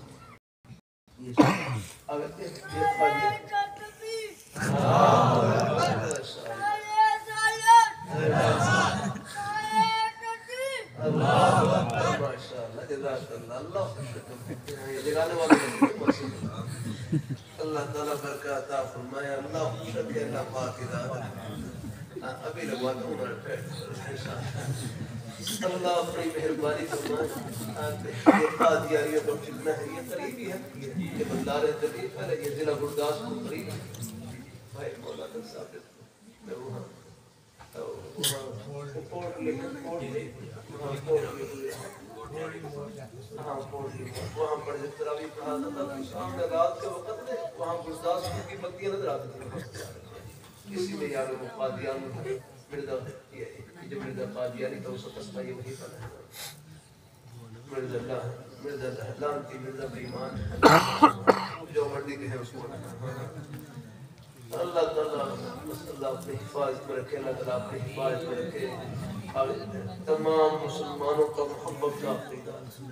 اللہ تعالیٰ برکات عطا فرمائے. اللہ خوشک ہے، اللہ پاک ہدایت. ابھی لگواتا ہوں اللہ اپنی مہربانی فرمائے. یہ قادیانیوں کا فتنہ ہے، یہ قریبی ہے، یہ بندار جدید ہے، یہ ضلع گرداسپور قریب ہے. بھائی مولانا صاحب میں وہاں وہاں پر جب تراویح پڑھاتا تھا تو شام میں رات کے وقت میں وہاں گرداسپور کی بتیاں نظر آتی تھیں. اسی میں یار وہ قادیان مرزا جو مرزا قادیانی تھا اس وقت اسماء یہ وہی پڑھا ہے. مرزا دہلان کی مرزا بیمان جو مردی کے ہیں اس کو اللہ تعالیٰ اللہ اپنی حفاظت میں رکھے. اللہ تعالیٰ اپنی حفاظت میں رکھے. تمام مسلمانوں کا محبت کا عقیدہ.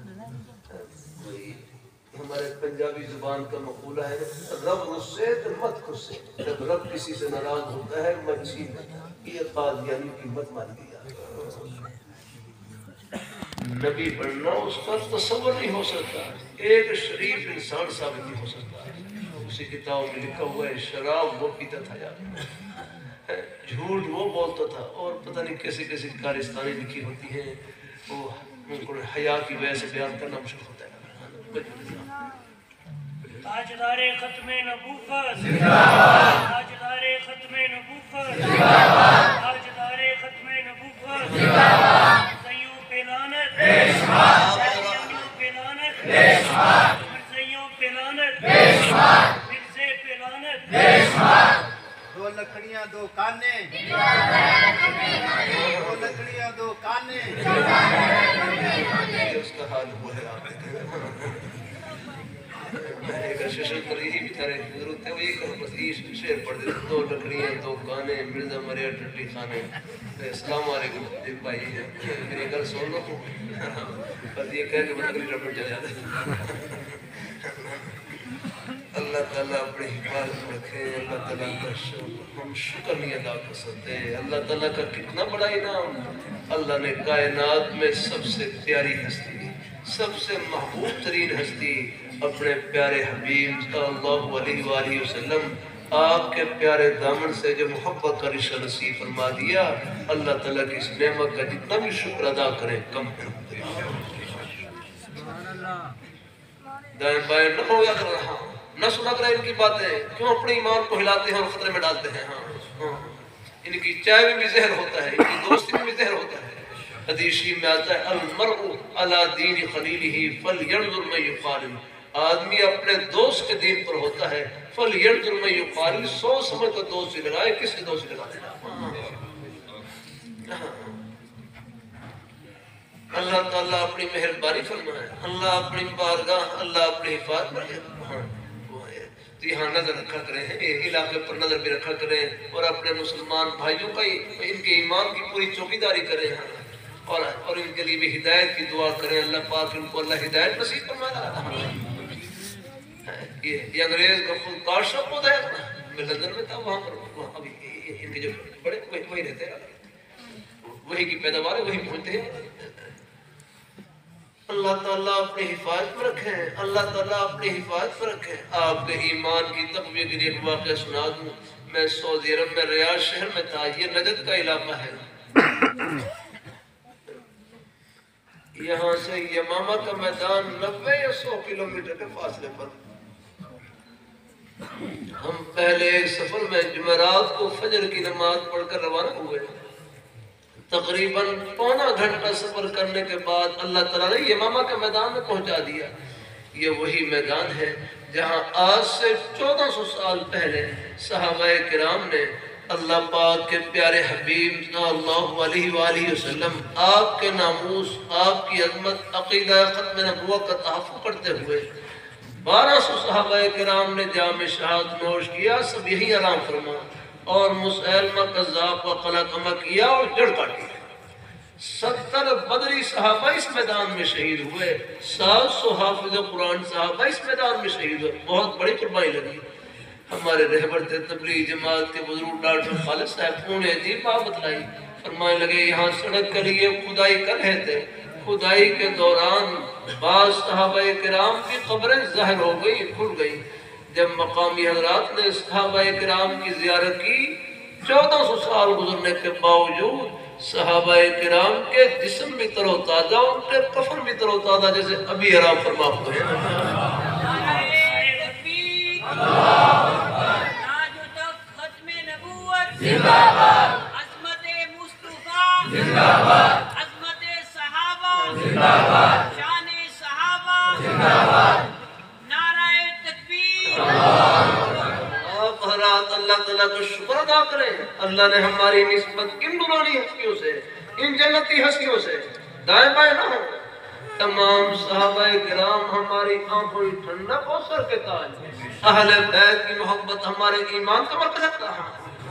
ہمارے پنجابی زبان کا مقولہ ہے رب غصے تو مت غصے. جب رب کسی سے ناراض ہوتا ہے مت چھین. یہ قادیانی کی مت مان لیا. نبی بننا اس کا تصور نہیں ہو سکتا. ایک شریف انسان ثابت نہیں ہو سکتا. اسی کتاب میں لکھا ہوا ہے شراب وہ پیتا تھا یار، جھوٹ وہ بولتا تھا، اور پتہ نہیں کیسے کیسے کارستانی لکھی ہوتی ہیں. وہ ان کو حیا کی وجہ سے بیان کرنا مشکل ہوتا ہے. تاجدار ختم نبوت زندہ باد، تاجدار ختم نبوت زندہ باد، تاجدار ختم نبوت زندہ باد. مرزائیوں پہ لعنت، بے شمار شہریوں پہ لعنت، بے شمار مرزائیوں پہ لعنت، بے شمار مرزے پہ لعنت، بے شمار. دو لکڑیاں دو کانے، دو لکڑیاں دو کانے. اس کا حال وہ ہے آپ ایک ششن پر یہی بیچارے ضرورت ہے وہی کرو. بس یہ شعر پڑھ دے. دو لکڑیاں دو کانے مرزا مریا ٹٹی خانے. السلام علیکم ایک بھائی ہے میری گل سن لو. بس یہ کہہ کے میں اگلی رپٹ چل جاتا ہے. اللہ تعالیٰ اپنی حفاظت رکھے. اللہ تعالیٰ کا ہم شکر نہیں ادا کر سکتے. اللہ تعالیٰ کا کتنا بڑا انعام. اللہ نے کائنات میں سب سے پیاری ہستی، سب سے محبوب ترین ہستی اپنے پیارے حبیب صلی اللہ علیہ وآلہ وسلم آپ کے پیارے دامن سے جو محبت کا رشتہ نصیب فرما دیا. اللہ تعالیٰ کی اس نعمت کا جتنا بھی شکر ادا کریں کم ہے. دائیں بائیں نہ ہو یا کر رہا نہ سنا کریں ان کی باتیں. کیوں اپنے ایمان کو ہلاتے ہیں اور خطرے میں ڈالتے ہیں. ان کی چائے میں بھی زہر ہوتا ہے، ان کی دوستی میں بھی زہر ہوتا ہے. حدیث میں آتا ہے المرء علی دین خلیلہ فلینظر من یخالل. آدمی اپنے دوست کے دین پر ہوتا ہے. فلینظر من یخالل، سوچ سمجھ کر دوستی لگائے. کس سے دوستی لگاتے ہیں؟ اللہ تعالیٰ اپنی مہربانی فرمائے. اللہ اپنی بارگاہ، اللہ اپنی حفاظت میں. تو یہاں نظر رکھا کریں، علاقے پر نظر بھی رکھا کریں، اور اپنے مسلمان بھائیوں کا ان کے ایمان کی پوری چوکیداری کریں، اور ان کے لیے بھی ہدایت کی دعا کریں. اللہ پاک ان کو اللہ ہدایت نصیب فرمائے. یہ انگریز کا خود کاشا خود ہے. میں لندن میں تھا، وہاں پر ابھی ان کے جو بڑے وہی رہتے ہیں، وہی کی پیداوار ہے، وہی پہنچتے ہیں. اللہ تعالیٰ اپنی حفاظت میں رکھیں. اللہ تعالیٰ اپنی حفاظت میں رکھیں. آپ کے ایمان کی تقویت کے لیے ایک واقعہ سنا دوں. میں سعودی عرب میں ریاض شہر میں تھا. یہ نجد کا علاقہ ہے. یہاں سے یمامہ کا میدان 90 یا 100 کلومیٹر کے فاصلے پر. ہم پہلے ایک سفر میں جمعرات کو فجر کی نماز پڑھ کر روانہ ہوئے. تقریباً پونا گھنٹہ سفر کرنے کے بعد اللہ تعالیٰ نے یمامہ کے میدان میں پہنچا دیا. یہ وہی میدان ہے جہاں آج سے 1400 سال پہلے صحابہ کرام نے اللہ پاک کے پیارے حبیب صلی اللہ علیہ وآلہ وسلم آپ کے ناموس، آپ کی عظمت، عقیدہ ختم نبوت کا تحفظ کرتے ہوئے 1200 صحابہ کرام نے جام شہادت نوش کیا، سب یہی آرام فرما، اور مسلمہ کذاب کا قلع کما کیا اور جڑ کاٹی۔ 70 بدری صحابہ اس میدان میں شہید ہوئے، 700 حافظ قرآن صحابہ اس میدان میں شہید ہوئے۔ بہت بڑی قربانی لگی۔ ہمارے رہبر تھے تبلیغ جماعت کے بزرگ ڈاکٹر خالد صاحب، انہوں نے عجیب بات بتلائی، فرمانے لگے یہاں سڑک کے لیے کھدائی کر رہے تھے، کھدائی کے دوران بعض صحابہ کرام کی قبریں ظاہر ہو گئی، کھل گئی۔ جب مقامی حضرات نے صحابہ کرام کی زیارت کی، 1400 سال گزرنے کے باوجود صحابہ کرام کے جسم بھی تر و تازہ، ان کے کفن بھی تر و تازہ جیسے ابھی آرام فرما ہوئے ہیں۔ عظمت مصطفیٰ، عظمت صحابہ، شان صحابہ، نعرہ تکبیر۔ آپ حضرات اللہ تعالیٰ کو شکر ادا کریں، اللہ نے ہماری نسبت ان نورانی ہستیوں سے، ان جنتی ہستیوں سے دائیں بائیں نہ ہو۔ تمام صحابہ کرام ہماری آنکھوں کی ٹھنڈک اور سر کے تاج، اہل بیت کی محبت ہمارے ایمان کا مرکز رہا۔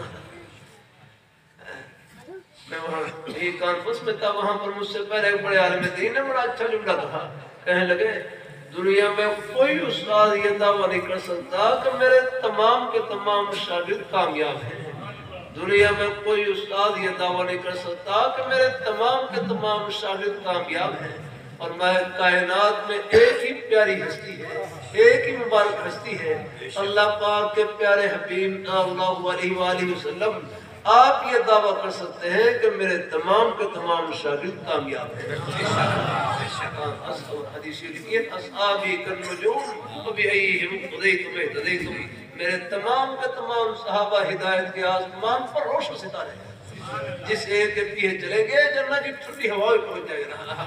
میں وہاں ایک کانفرنس میں تھا، وہاں پر مجھ سے پہلے ایک بڑے عالم دین نے بڑا اچھا جملہ کہا، کہنے لگے دنیا میں کوئی استاد یہ دعویٰ نہیں کر سکتا کہ میرے تمام کے تمام شاگرد کامیاب ہیں۔ دنیا میں کوئی استاد یہ دعویٰ نہیں کر سکتا کہ میرے تمام کے تمام شاگرد کامیاب ہیں، اور میں کائنات میں ایک ہی پیاری ہستی ہے، ایک ہی مبارک ہستی ہے، اللہ پاک کے پیارے حبیب صلی اللہ علیہ وآلہ وسلم۔ آپ یہ دعویٰ کر سکتے ہیں کہ میرے تمام کے تمام شاگرد کامیاب ہیں۔ حدیث لکھی ہے اصحابی کالنجوم وبأیہم اقتدیتم اہتدیتم، میرے تمام کے تمام صحابہ ہدایت کے آسمان پر روشن ستارے ہیں، جس ایک کے پیچھے چلیں گے جنت کی ٹھنڈی ہوا میں پہنچ جائے گا۔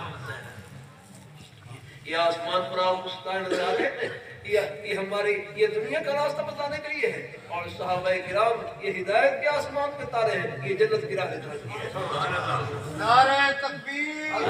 یہ آسمان پر آپ کو ستارے نظر آ رہے ہیں، یہ ہماری یہ دنیا کا راستہ بتانے کے لیے ہے، اور صحابہ کرام یہ ہدایت کے آسمان پہ تارے ہیں، یہ جنت کی راہ دکھاتی ہے۔ نعرہ تکبیر،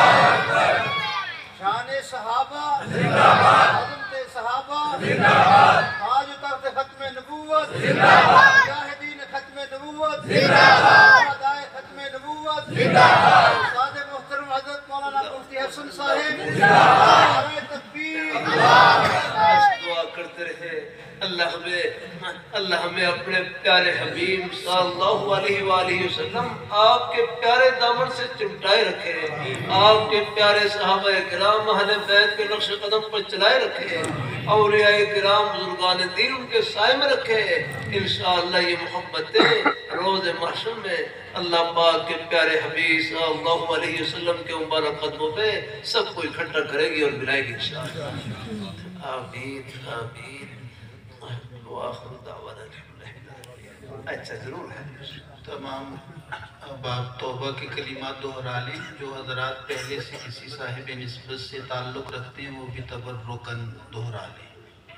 شان صحابہ، عظمت صحابہ، تاج و تخت ختم نبوت، مجاہدین ختم نبوت، شہدائے ختم نبوت، استاد محترم حضرت مولانا مفتی حسن صاحب، نعرہ تکبیر۔ دعا کرتے رہے اللہ ہمیں اپنے پیارے حبیب صلی اللہ علیہ وآلہ وسلم آپ کے پیارے دامن سے چمٹائے رکھے، آپ کے پیارے صحابہ کرام اہل بیت کے نقش قدم پر چلائے رکھے، اولیاء کرام بزرگان دین ان کے سائے میں رکھے۔ انشاءاللہ یہ محبتیں روز محشر میں اللہ پاک کے پیارے حبیب صلی اللہ علیہ وسلم کے مبارک قدموں پہ سب کو اکٹھا کرے گی اور ملائے گی انشاءاللہ۔ آمین آمین وآخر دعوانا الحمدللہ۔ اچھا ضرور ہے۔ تمام احباب توبہ کے کلمات دہرا لیں، جو حضرات پہلے سے کسی صاحب نسبت سے تعلق رکھتے ہیں وہ بھی تبرکاً دہرا لیں۔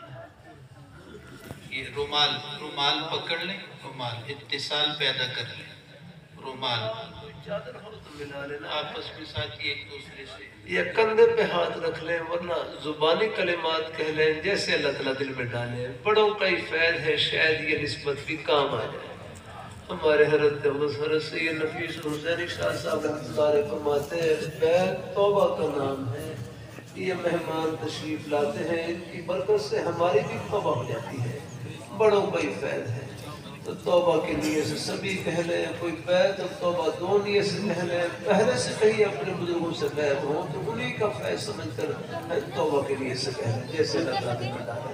یہ رومال پکڑ لیں، رومال اتصال پیدا کر لیں، رومال چادر ہو تو ملا لینا، آپس میں ساتھی ایک دوسرے سے یا کندھے پہ ہاتھ رکھ لیں، ورنہ زبانی کلمات کہہ لیں جیسے اللہ تعالیٰ دل میں ڈالیں۔ بڑوں کا ہی فیض ہے، شاید یہ نسبت بھی کام آ جائے۔ ہمارے حضرت حضرت سید نفیس حسین شاہ صاحب اللہ فرماتے ہیں بیت توبہ کا نام ہے، یہ مہمان تشریف لاتے ہیں، ان کی برکت سے ہماری بھی توبہ ہو جاتی ہے، بڑوں کا ہی فیض ہے۔ تو توبہ کے نیت سے سبھی کہہ لیں، کوئی بیت اور توبہ دو نیت سے کہہ لیں، پہلے سے کہیں اپنے بزرگوں سے بیت ہو تو انہی کا فیض سمجھ کر توبہ کے نیت سے کہہ لیں، جیسے اللہ تعالیٰ نے بتایا۔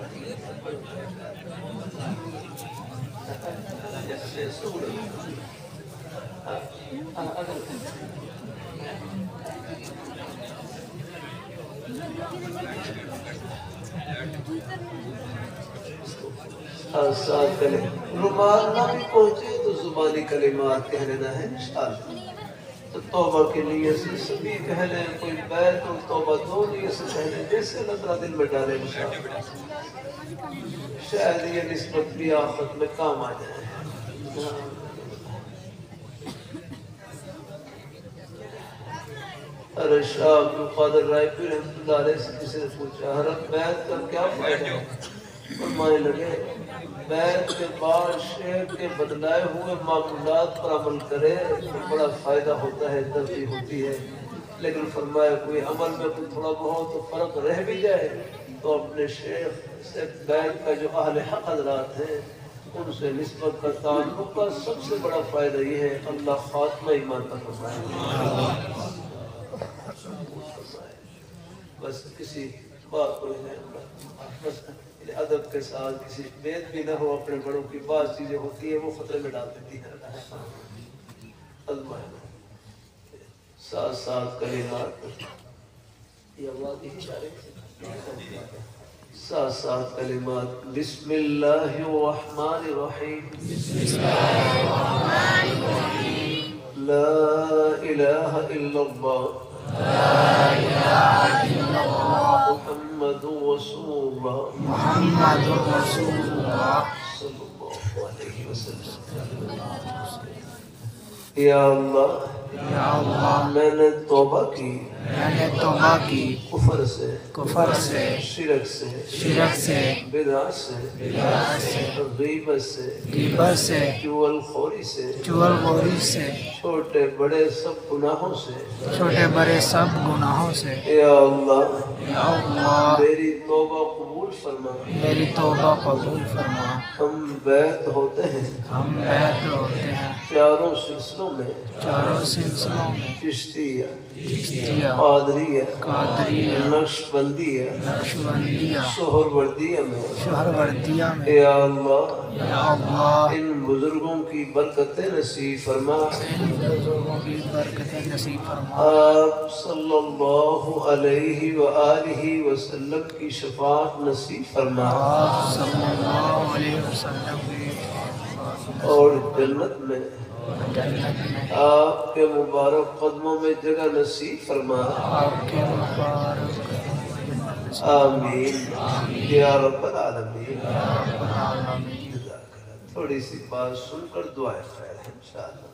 ساتھ رومال نہ بھی پہنچے تو زبانی کلمات کہہ لینا ہے انشاءاللہ۔ تو توبہ کے لیے سے سبھی کہہ لیں، کوئی بیت اور توبہ دو نیت سے کہہ لیں، جیسے اللہ تعالیٰ دل میں ڈالے انشاءاللہ، شاید یہ نسبت بھی آخرت میں کام آ جائے۔ ارے شاہ عبد القادر رائے پیر رحمۃ اللہ علیہ سے کسی نے پوچھا حضرت بیعت کا کیا فائدہ ہے؟ فرمانے لگے بیعت کے بعد شیخ کے بدلائے ہوئے معمولات پر عمل کرے تو بڑا فائدہ ہوتا ہے، ترقی ہوتی ہے، لیکن فرمایا کوئی عمل میں کوئی تھوڑا بہت فرق رہ بھی جائے تو اپنے شیخ سے بیعت کا جو اہل حق حضرات ہیں ان سے نسبت کا تعلق کا سب سے بڑا فائدہ یہ ہے اللہ خاتمہ ایمان پر فرمائے۔ بس کسی بات کو بس ادب کے ساتھ کسی بید بھی نہ ہو، اپنے بڑوں کی بعض چیزیں ہوتی ہیں وہ خطرے میں ڈال دیتی ہیں۔ ساتھ ساتھ کلمات یہ آواز یہی جا رہی ہے، ساتھ ساتھ کلمات بسم اللہ الرحمن الرحیم لا الہ الا اللہ محمد رسول اللہ صلی اللہ علیہ وسلم۔ یا اللہ میں نے توبہ کی کفر سے شرک سے بدعت سے غیبت سے چغل خوری سے چھوٹے بڑے سب گناہوں سے یا اللہ میری توبہ قبول فرما۔ ہم بیعت ہوتے ہیں چاروں سلسلوں میں چشتیہ قادریہ نقشبندیہ سہروردیہ میں یا اللہ ان بزرگوں کی برکتیں نصیب فرما۔ آپ صلی اللہ علیہ وآلہ وسلم کی شفاعت نصیب فرما اور جنت میں آپ کے مبارک قدموں میں جگہ نصیب فرما۔ آمین یا رب العالمین۔ تھوڑی سی بات سن کر دعائیں خیر ہے انشاءاللہ۔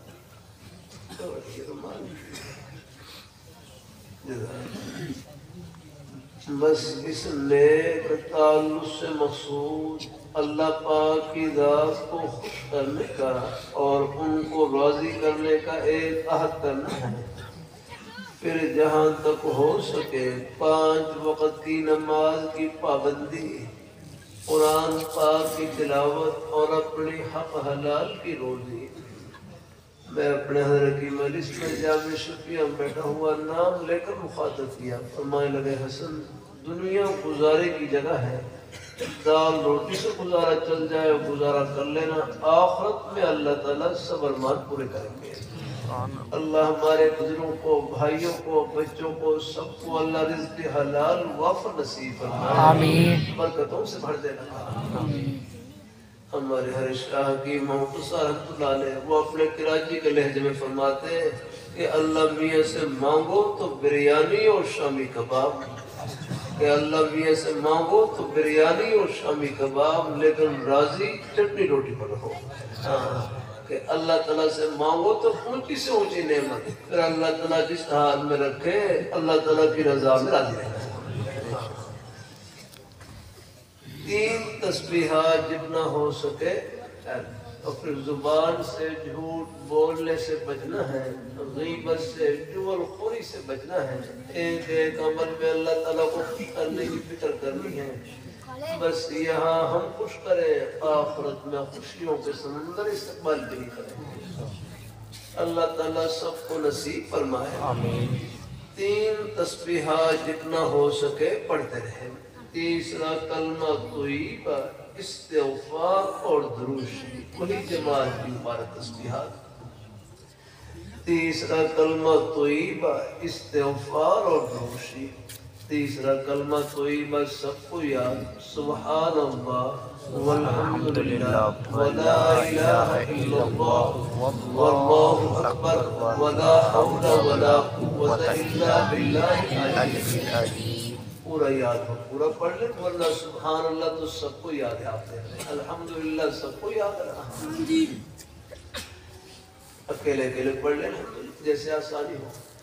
بس اس نیک تعلق سے مقصود اللہ پاک کی ذات کو خوش کرنے کا اور ان کو راضی کرنے کا ایک عہد کرنا ہے۔ پھر جہاں تک ہو سکے 5 وقت کی نماز کی پابندی، قرآن پاک کی تلاوت اور اپنی حق حلال کی روزی۔ میں اپنے حضرت کی مجلس میں جامع شفیع بیٹھا ہوا نام لے کر مخاطب کیا، فرمائے لگے حسن دنیا گزارے کی جگہ ہے، دال روٹی سے گزارا چل جائے گزارا کر لینا، آخرت میں اللہ تعالیٰ سب ارمان پورے کریں گے۔ اللہ ہمارے بزرگوں کو، بھائیوں کو، بچوں کو، سب کو اللہ رزق حلال وافر نصیب فرمائے، آمین، برکتوں سے بھر دینا۔ ہمارے ہر شاہ کی محمد رحمۃ اللہ علیہ وہ اپنے کراچی کے لہجے میں فرماتے ہیں کہ اللہ میاں سے مانگو تو بریانی اور شامی کباب، کہ اللہ میاں سے مانگو تو بریانی اور شامی کباب، لیکن راضی چٹنی روٹی پر رہو۔ کہ اللہ تعالیٰ سے مانگو تو اونچی سے اونچی نعمت، پھر اللہ تعالیٰ جس حال میں رکھے اللہ تعالیٰ کی رضا میں راضی رہے۔ 3 تسبیحات جتنا ہو سکے، اور پھر زبان سے جھوٹ بولنے سے بچنا ہے، غیبت سے چغل خوری سے بچنا ہے، ایک ایک عمل میں اللہ تعالیٰ کو خوش کرنے کی فکر کرنی ہے۔ بس یہاں ہم خوش کریں، آخرت میں خوشیوں کے سمندر استقبال بھی کریں۔ اللہ تعالیٰ سب کو نصیب فرمائے۔ 3 تسبیحات جتنا ہو سکے پڑھتے رہیں۔ تیسرا کلمہ طیبہ، استغفار اور درود شریف، وہی جماعت کی مبارک تسبیحات۔ تیسرا کلمہ طیبہ، استغفار اور درود شریف۔ تیسرا کلمہ طیبہ سب کو یاد، سبحان اللہ والحمدللہ ولا الہ الا اللہ واللہ اکبر ولا حول ولا قوت الا باللہ العلی العظیم۔ پورا یاد ہو، پورا پڑھ لیں، ورنہ سبحان اللہ تو سب کو یاد ہے، آپ نے الحمدللہ سب کو یاد ہے، اکیلے اکیلے پڑھ لیں جیسے آسانی ہو۔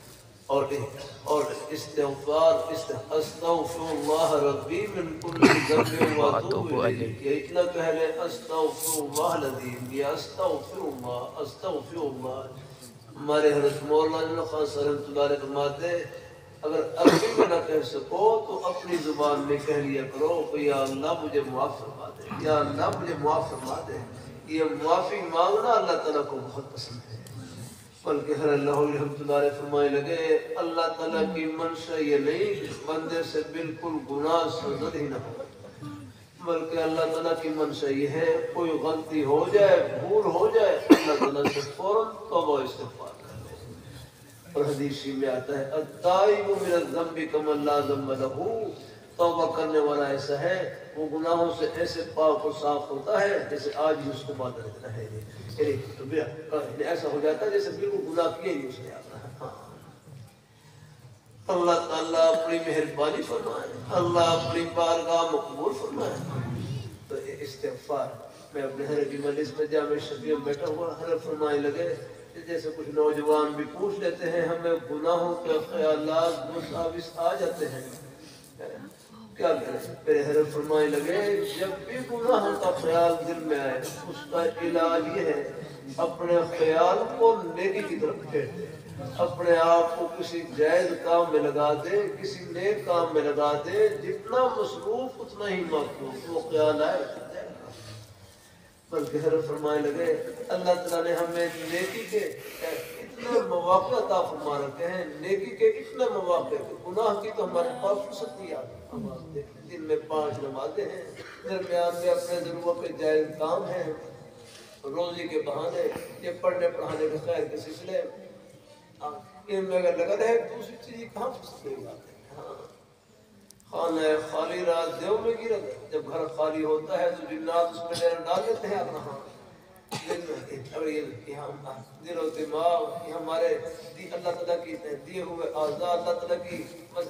اور استغفار استغفر اللہ ربی من کل ذنب واتوب الیہ، یہ اتنا کہہ لیں استغفر اللہ العظیم یا استغفر اللہ۔ ہمارے حضرت مولانا خان صاحب رحمۃ اللہ علیہ فرماتے ہیں اگر عربی میں نہ کہہ سکو تو اپنی زبان میں کہہ لیا کرو کہ یا اللہ مجھے معاف فرما دے، یا اللہ مجھے معاف فرما دے۔ یہ معافی مانگنا اللہ تعالیٰ کو بہت پسند ہے۔ بلکہ ہر اللہ رحمۃ اللہ علیہ فرمائے لگے اللہ تعالیٰ کی منشا یہ نہیں کہ بندے سے بالکل گناہ سرزد ہی نہ ہو، بلکہ اللہ تعالیٰ کی منشا یہ ہے کوئی غلطی ہو جائے، بھول ہو جائے، اللہ تعالیٰ سے فوراً توبہ استغفار کر لے۔ اور حدیث میں آتا ہے التائب من الذنب کمن لا ذنب لہ، توبہ کرنے والا ایسا ہے وہ گناہوں سے ایسے پاک و صاف ہوتا ہے جیسے آج ہی اس کو مادہ رہتا ہے، یعنی ایسا ہو جاتا ہے جیسے بالکل گناہ کیے ہی اس نے آتا ہے۔ اللہ تعالیٰ اپنی مہربانی فرمائے، اللہ اپنی بارگاہ مقبول فرمائے۔ تو استغفار میں اپنے ہر کی مجلس میں جامع شفیع میں بیٹھا ہوا ہر فرمائے لگے جیسے کچھ نوجوان بھی پوچھ لیتے ہیں ہمیں گناہوں کے خیالات مساوس آ جاتے ہیں کیا کریں؟ میرے حضرت فرمائے لگے جب بھی گناہوں کا خیال دل میں آئے اس کا علاج یہ ہے اپنے خیال کو نیکی کی طرف پھیر دے، اپنے آپ کو کسی جائز کام میں لگا دے، کسی نیک کام میں لگا دے، جتنا مصروف اتنا ہی مطلوب وہ خیال آئے۔ بلکہ حضرت فرمائے لگے اللہ تعالیٰ نے ہمیں نیکی کے اتنے مواقع عطا فرما رکھے ہیں، نیکی کے اتنے مواقع، گناہ کی تو ہمارے پاس فرصت نہیں آتی۔ دن میں 5 نمازیں ہیں، درمیان میں اپنے ضرورت کے جائز کام ہیں، روزی کے بہانے، یہ پڑھنے پڑھانے کے خیر کے سلسلے، ان میں اگر لگا رہے دوسری چیز کہاں فرصت نہیں آتی۔ خانہ خالی رات دیو میں گرا، جب گھر خالی ہوتا ہے تو جنات اس میں ڈیرا ڈال دیتے ہیں اپنا۔ اگر یہ دل و دماغ یہ ہمارے اللہ تعالیٰ کی دیے ہوئے اعضاء اللہ تعالیٰ کی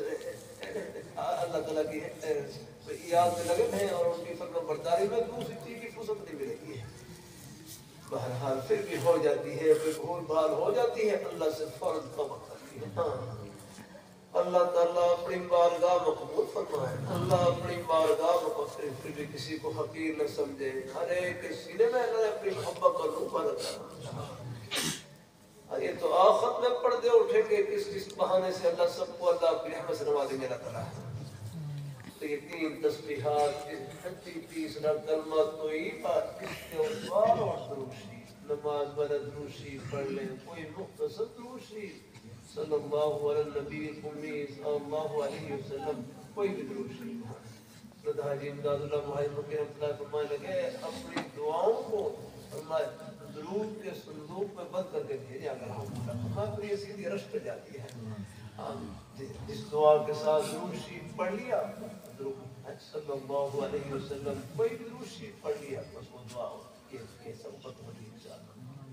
یاد میں لگے ہیں اور ان کی فرما برداری میں دوسری چیز کی فرصت نہیں ملے گی۔ بہرحال پھر بھی ہو جاتی ہے، پھر بھول بھال ہو جاتی ہے، اللہ سے فوراً توبہ کرتی ہے۔ اللہ تعالیٰ اپنی بارگاہ مقبول فرمائے، اللہ اپنی بارگاہ مقبول، پھر بھی کسی کو حقیر نہ سمجھے، ہر ایک کے سینے میں اللہ اپنی محبت کا نور بھر رکھا۔ یہ تو آخرت میں پردے اٹھیں گے کس بہانے سے اللہ سب کو اللہ اپنی رحمت سے نوازیں گے اللہ تعالیٰ۔ تو یہ 3 تسبیحات، 33 کلمہ طیبہ، استغفار اور درود شریف، نماز بعد درود شریف پڑھ لیں، کوئی مختصر درود شریف صلی اللہ علیہ نبی امی صلی اللہ علیہ وسلم، کوئی بھی درود شریف۔ حضرت حاجی امداد اللہ محمد مکی رحمۃ اللہ فرمائے لگے اپنی دعاؤں کو درود کے صندوق میں بند کر کے بھیجا کرو، یہ سیدھی رش پہ جاتی ہے۔ جس دعا کے ساتھ درود شریف پڑھ لیا صلی اللہ علیہ وسلم، کوئی بھی درود شریف پڑھ لیا بس وہ دعا یہ سب ختم ہو گئی انشاءاللہ۔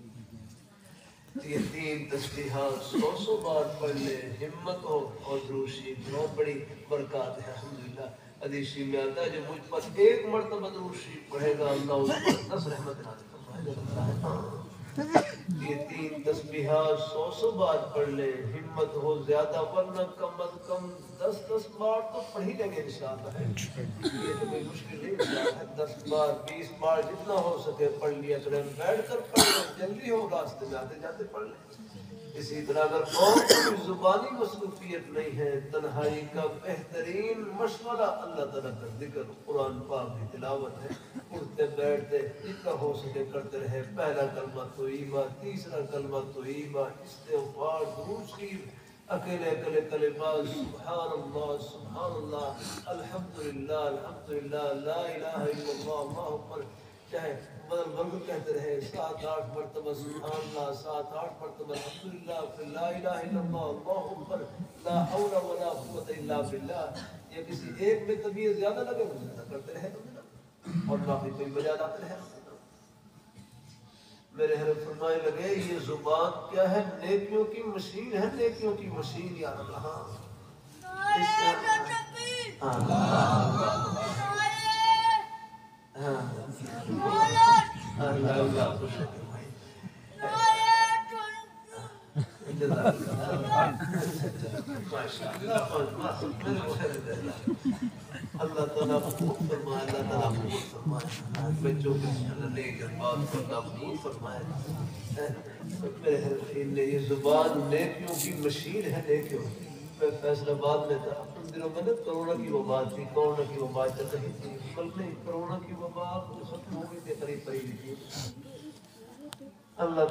یہ 3 تسبیحات 100 بار پڑھ لے، ہمت ہو، اور درود شریف بہت بڑی برکات ہے الحمدللہ۔ حدیث میں آتا ہے جو مجھ پر 1 مرتبہ درود شریف پڑھے گا اللہ اس پر 10 رحمت نازل فرمائے۔ یہ 3 تسبیحات 100 بار پڑھ لے، ہمت ہو زیادہ، ورنہ کم از کم 10 بار تو پڑھ ہی لیں گے انشاءاللہ۔ یہ تو کوئی مشکل نہیں ہے، 10 بار 20 بار جتنا ہو سکے پڑھ لیا کریں، بیٹھ کر پڑھ لیں، جلدی ہو راستے میں آتے جاتے پڑھ لیں۔ اسی طرح اگر اور کوئی زبانی مصروفیت نہیں ہے، تنہائی کا بہترین مشورہ اللہ تعالیٰ کا ذکر، قرآن پاک کی تلاوت ہے، اٹھتے بیٹھتے جتنا ہو سکے کرتے رہے۔ پہلا کلمہ طیبہ، تیسرا کلمہ طیبہ، استغفار، درود شریف، اکیلے کلمات سبحان اللہ، الحمدللہ الحمدللہ، لا الہ الا اللہ، اللہ اکبر، چاہے بدل بدل کہتے رہے 7-8 مرتبہ سبحان اللہ، 7-8 مرتبہ الحمدللہ، پھر لا الہ الا اللہ، اللہ اکبر، لا حول ولا قوت الا باللہ۔ یہ کسی ایک میں طبیعت زیادہ لگے وہ زیادہ کرتے رہے اور باقی کوئی بجا لاتے رہے۔ میرے حضرت فرمائے لگے یہ زبان کیا ہے؟ نیکیوں کی مشین ہے، نیکیوں کی مشین یا اللہ۔ اللہ تعالیٰ قبول فرمائے، اللہ تعالیٰ قبول فرمائے، بچوں کے لے کر بات کرنا قبول فرمائے۔ میرے حضرین نے یہ زبان نیکیوں کی مشین ہے، نیکیوں کی۔ میں فیصل آباد میں تھا، اپنے دنوں میں کرونا کی وبا تھی، کرونا کی وبا چل رہی تھی، بلکہ کرونا کی وبا ختم ہو گئی تھی قریب قریب تھی۔ اللہ